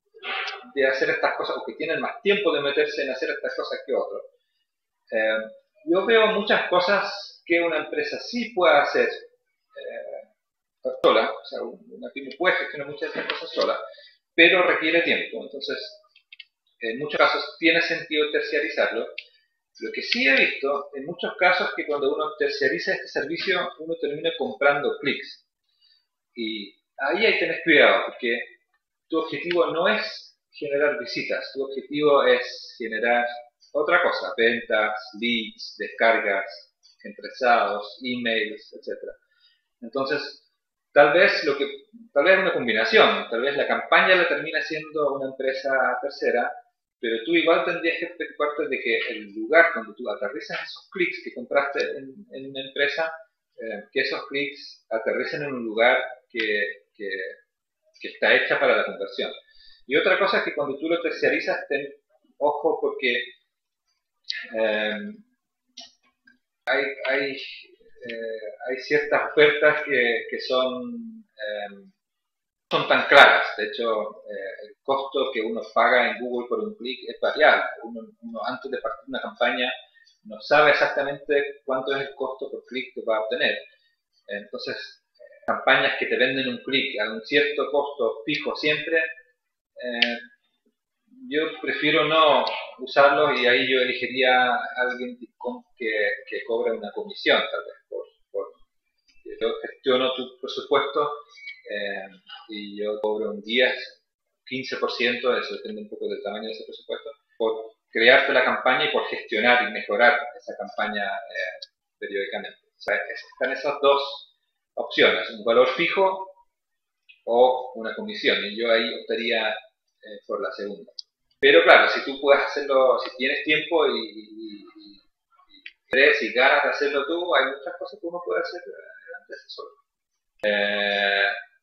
de hacer estas cosas o que tienen más tiempo de meterse en hacer estas cosas que otros. Eh, yo veo muchas cosas que una empresa sí puede hacer eh, sola, o sea, una pyme puede gestionar muchas de estas cosas sola, pero requiere tiempo. Entonces, en muchos casos tiene sentido terciarizarlo. Lo que sí he visto, en muchos casos, que cuando uno terciariza este servicio, uno termina comprando clics. Y ahí hay que tener cuidado, porque tu objetivo no es generar visitas, tu objetivo es generar otra cosa, ventas, leads, descargas, interesados, emails, etcétera. Entonces, tal vez lo que, tal vez una combinación, tal vez la campaña la termina siendo una empresa tercera, pero tú igual tendrías que preocuparte de que el lugar donde tú aterrizas esos clics que compraste en, en una empresa, eh, que esos clics aterricen en un lugar que, que, que está hecha para la conversión. Y otra cosa es que cuando tú lo terciarizas, ten ojo porque eh, hay, hay, eh, hay ciertas ofertas que, que son, eh, son tan claras. De hecho, eh, el costo que uno paga en Google por un clic es variable. Uno, uno antes de partir una campaña no sabe exactamente cuánto es el costo por clic que va a obtener. Entonces, campañas que te venden un clic a un cierto costo fijo siempre, eh, yo prefiero no usarlos y ahí yo elegiría a alguien que, que cobre una comisión, tal vez, por, por yo gestiono tu presupuesto eh, y yo cobro un diez, quince por ciento, eso depende un poco del tamaño de ese presupuesto, por crearte la campaña y por gestionar y mejorar esa campaña eh, periódicamente. O sea, están esas dos opciones, un valor fijo o una comisión, y yo ahí optaría eh, por la segunda. Pero claro, si tú puedes hacerlo, si tienes tiempo y, y, y, y crees y ganas de hacerlo tú, hay muchas cosas que uno puede hacer antes de solo. Eh,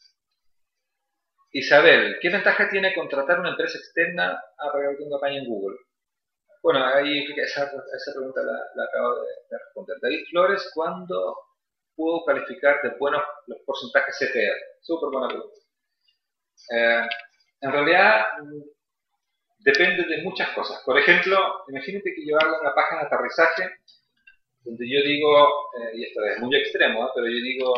Isabel, ¿qué ventaja tiene contratar una empresa externa a realizar una campaña en Google? Bueno, ahí esa, esa pregunta la, la acabo de, de, responder. David Flores, ¿cuándo pudo calificar de buenos los porcentajes C T R? Súper buena pregunta. Eh, en realidad, depende de muchas cosas. Por ejemplo, imagínate que yo hago una página de aterrizaje donde yo digo, eh, y esto es muy extremo, ¿eh? pero yo digo,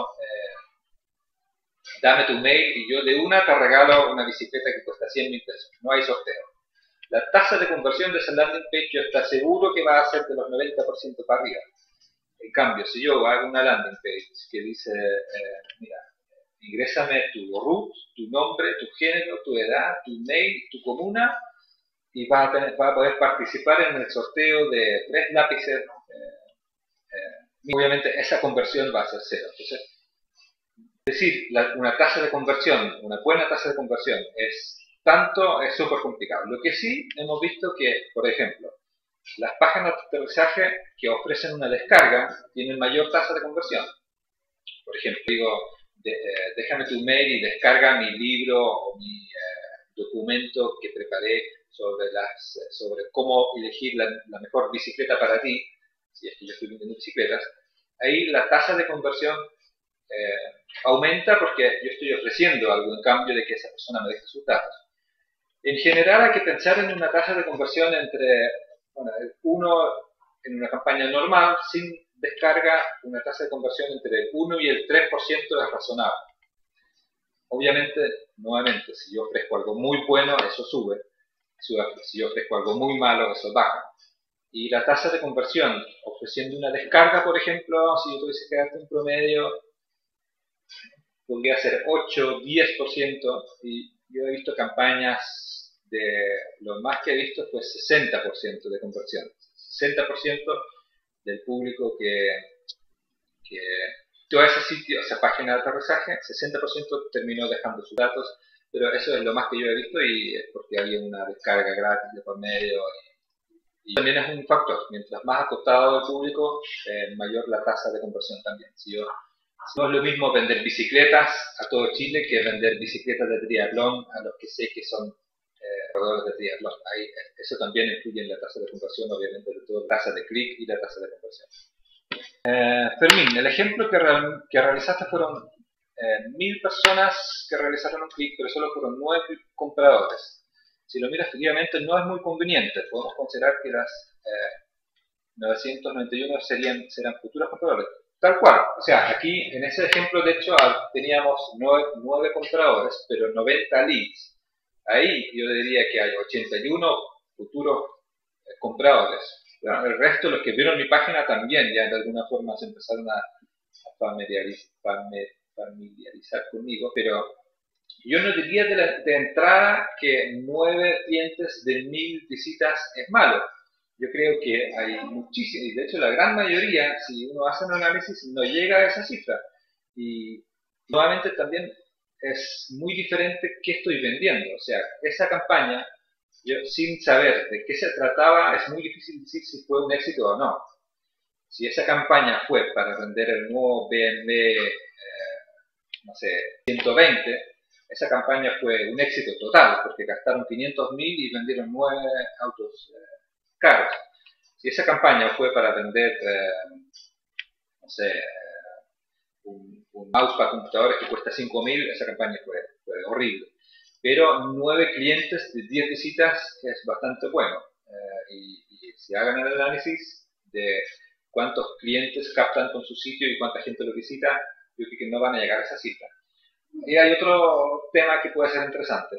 eh, dame tu mail y yo de una te regalo una bicicleta que cuesta cien mil pesos. No hay sorteo. La tasa de conversión de ese landing page yo estoy seguro que va a ser de los noventa por ciento para arriba. En cambio, si yo hago una landing page que dice, eh, mira, ingrésame tu root, tu nombre, tu género, tu edad, tu mail, tu comuna, y vas a, tener, vas a poder participar en el sorteo de tres lápices. Eh, eh, obviamente esa conversión va a ser cero. Entonces, decir la, una tasa de conversión, una buena tasa de conversión es tanto, es súper complicado. Lo que sí hemos visto que, por ejemplo, las páginas de aterrizaje que ofrecen una descarga tienen mayor tasa de conversión. Por ejemplo, digo, de, eh, déjame tu mail y descarga mi libro o mi eh, documento que preparé sobre, las, sobre cómo elegir la, la mejor bicicleta para ti, si es que yo estoy vendiendo bicicletas. Ahí la tasa de conversión eh, aumenta porque yo estoy ofreciendo algo en cambio de que esa persona me deje sus datos. En general hay que pensar en una tasa de conversión entre bueno, uno en una campaña normal, sin descarga, una tasa de conversión entre el uno y el tres por ciento es razonable. Obviamente, nuevamente, si yo ofrezco algo muy bueno, eso sube. Si yo ofrezco algo muy malo, eso baja. Y la tasa de conversión, ofreciendo una descarga, por ejemplo, si yo tuviese que darte un promedio, podría ser ocho, diez por ciento, y yo he visto campañas de, lo más que he visto fue sesenta por ciento de conversión. sesenta por ciento del público que, que todo ese sitio, esa página de aterrizaje, sesenta por ciento terminó dejando sus datos, pero eso es lo más que yo he visto y es porque había una descarga gratis de por medio. Y, y también es un factor, mientras más acostado el público, eh, mayor la tasa de conversión también. Si yo No es lo mismo vender bicicletas a todo Chile que vender bicicletas de triatlón a los que sé que son eh, corredores de triatlón. Ahí, eso también influye en la tasa de conversión, obviamente, de todo, la tasa de clic y la tasa de conversión. Eh, Fermín, el ejemplo que, real, que realizaste fueron eh, mil personas que realizaron un clic, pero solo fueron nueve compradores. Si lo miras fríamente, no es muy conveniente. Podemos considerar que las... Eh, novecientos noventa y uno serían, serán futuros compradores. Tal cual. O sea, aquí en ese ejemplo, de hecho, teníamos nueve compradores, pero noventa leads. Ahí yo diría que hay ochenta y uno futuros eh, compradores. Bueno, el resto, los que vieron mi página también, ya de alguna forma se empezaron a, a familiarizar, familiarizar conmigo, pero yo no diría de, la, de entrada que nueve clientes de mil visitas es malo. Yo creo que hay muchísimos, y de hecho la gran mayoría, si uno hace un análisis, no llega a esa cifra. Y nuevamente también es muy diferente qué estoy vendiendo. O sea, esa campaña, yo sin saber de qué se trataba, es muy difícil decir si fue un éxito o no. Si esa campaña fue para vender el nuevo B M W, eh, no sé, ciento veinte, esa campaña fue un éxito total, porque gastaron quinientos mil y vendieron nueve autos eh, caros. Si esa campaña fue para vender, eh, no sé, eh, un, un mouse para computadores que cuesta cinco mil, esa campaña fue, fue horrible. Pero nueve clientes de diez visitas es bastante bueno. Eh, y, y si hagan el análisis de cuántos clientes captan con su sitio y cuánta gente lo visita, yo creo que no van a llegar a esa cifra. Y hay otro tema que puede ser interesante.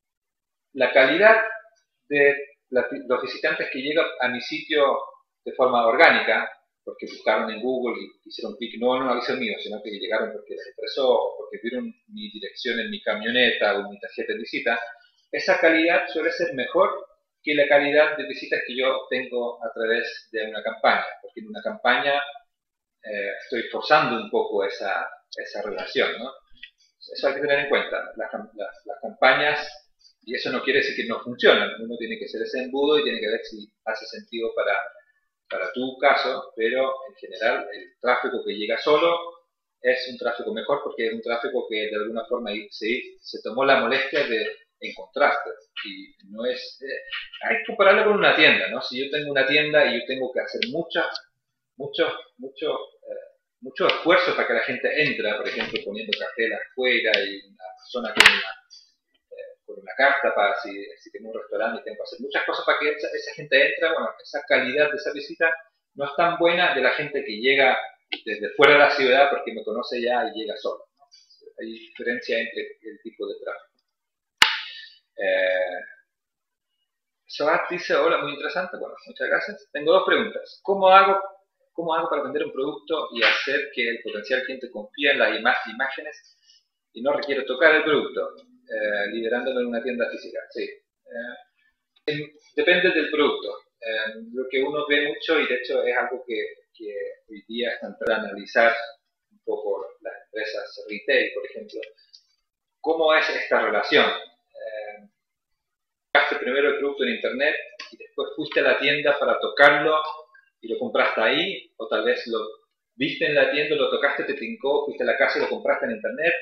La calidad de los visitantes que llegan a mi sitio de forma orgánica, porque buscaron en Google y hicieron clic, no en un aviso mío, sino que llegaron porque les interesó, porque vieron mi dirección en mi camioneta o en mi tarjeta de visita, esa calidad suele ser mejor que la calidad de visitas que yo tengo a través de una campaña, porque en una campaña eh, estoy forzando un poco esa, esa relación, ¿no? Eso hay que tener en cuenta. Las, las, las campañas, y eso no quiere decir que no funcionan, uno tiene que hacer ese embudo y tiene que ver si hace sentido para, para tu caso, pero en general el tráfico que llega solo es un tráfico mejor porque es un tráfico que de alguna forma se, se tomó la molestia de encontrarte. Y no es, eh, hay que compararlo con una tienda, ¿no? Si yo tengo una tienda y yo tengo que hacer muchas, muchos, muchos eh, mucho esfuerzo para que la gente entre, por ejemplo, poniendo cartelas afuera y una persona con una, eh, con una carta para si, si tengo un restaurante y tengo que hacer muchas cosas para que esa, esa gente entre. Bueno, esa calidad de esa visita no es tan buena de la gente que llega desde fuera de la ciudad porque me conoce ya y llega solo, ¿no? Hay diferencia entre el tipo de tráfico. Eh, Soat dice, hola, muy interesante. Bueno, muchas gracias. Tengo dos preguntas. ¿Cómo hago ¿Cómo hago para vender un producto y hacer que el potencial cliente confíe en las ima imágenes y no requiere tocar el producto, eh, liderándolo en una tienda física? Sí. Eh, depende del producto. Eh, lo que uno ve mucho, y de hecho es algo que, que hoy día están tratando de analizar un poco las empresas retail, por ejemplo, ¿cómo es esta relación? Eh, compraste primero el producto en internet y después fuiste a la tienda para tocarlo y lo compraste ahí, o tal vez lo viste en la tienda, lo tocaste, te tincó, fuiste a la casa y lo compraste en internet.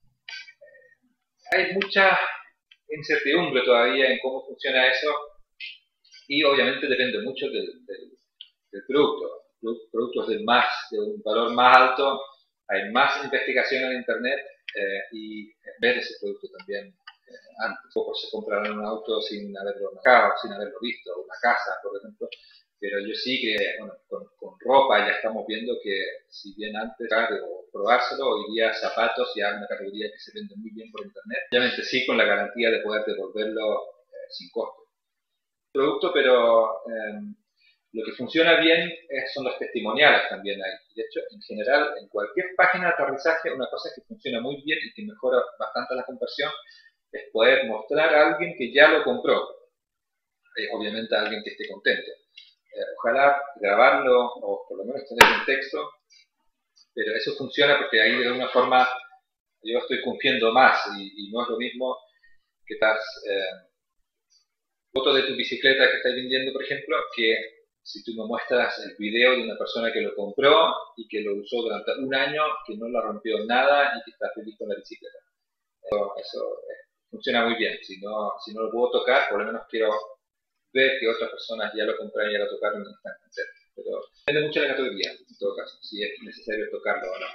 Hay mucha incertidumbre todavía en cómo funciona eso y obviamente depende mucho del, del, del producto. Productos de, más, de un valor más alto, hay más investigación en internet eh, y ver ese producto también eh, antes. Pocos se comprarán un auto sin haberlo marcado, sin haberlo visto, una casa, por ejemplo. Pero yo sí que, bueno, con, con ropa ya estamos viendo que, si bien antes o probárselo, hoy día zapatos ya es una categoría que se vende muy bien por internet. Obviamente sí, con la garantía de poder devolverlo eh, sin costo. Producto, pero eh, lo que funciona bien es, son los testimoniales también ahí. De hecho, en general, en cualquier página de aterrizaje, una cosa que funciona muy bien y que mejora bastante la conversión es poder mostrar a alguien que ya lo compró. Eh, obviamente a alguien que esté contento. Eh, ojalá grabarlo o por lo menos tener un texto, pero eso funciona porque ahí de alguna forma yo estoy confiando más y, y no es lo mismo que estás eh, foto de tu bicicleta que estás vendiendo, por ejemplo, que si tú me muestras el video de una persona que lo compró y que lo usó durante un año, que no la rompió nada y que está feliz con la bicicleta. Eso, eso eh, funciona muy bien. Si no, si no lo puedo tocar, por lo menos quiero ver que otras personas ya lo compraron y ya lo tocaron y están contentos. Pero depende mucho de la categoría, en todo caso, si es necesario tocarlo o no.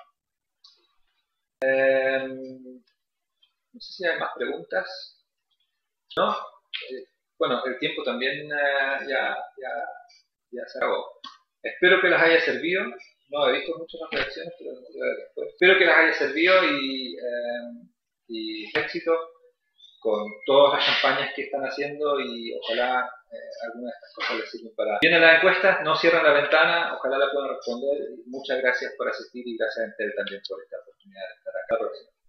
Eh, no sé si hay más preguntas. ¿No? Eh, bueno, el tiempo también eh, ya, ya, ya se acabó. Espero que les haya servido. No he visto muchas reacciones, pero las voy a ver después. Espero que les haya servido y, eh, y éxito con todas las campañas que están haciendo y ojalá eh, algunas de estas cosas les sirvan para... Vienen las encuestas, no cierran la ventana, ojalá la puedan responder. Muchas gracias por asistir y gracias a Entel también por esta oportunidad de estar acá. Hasta la próxima.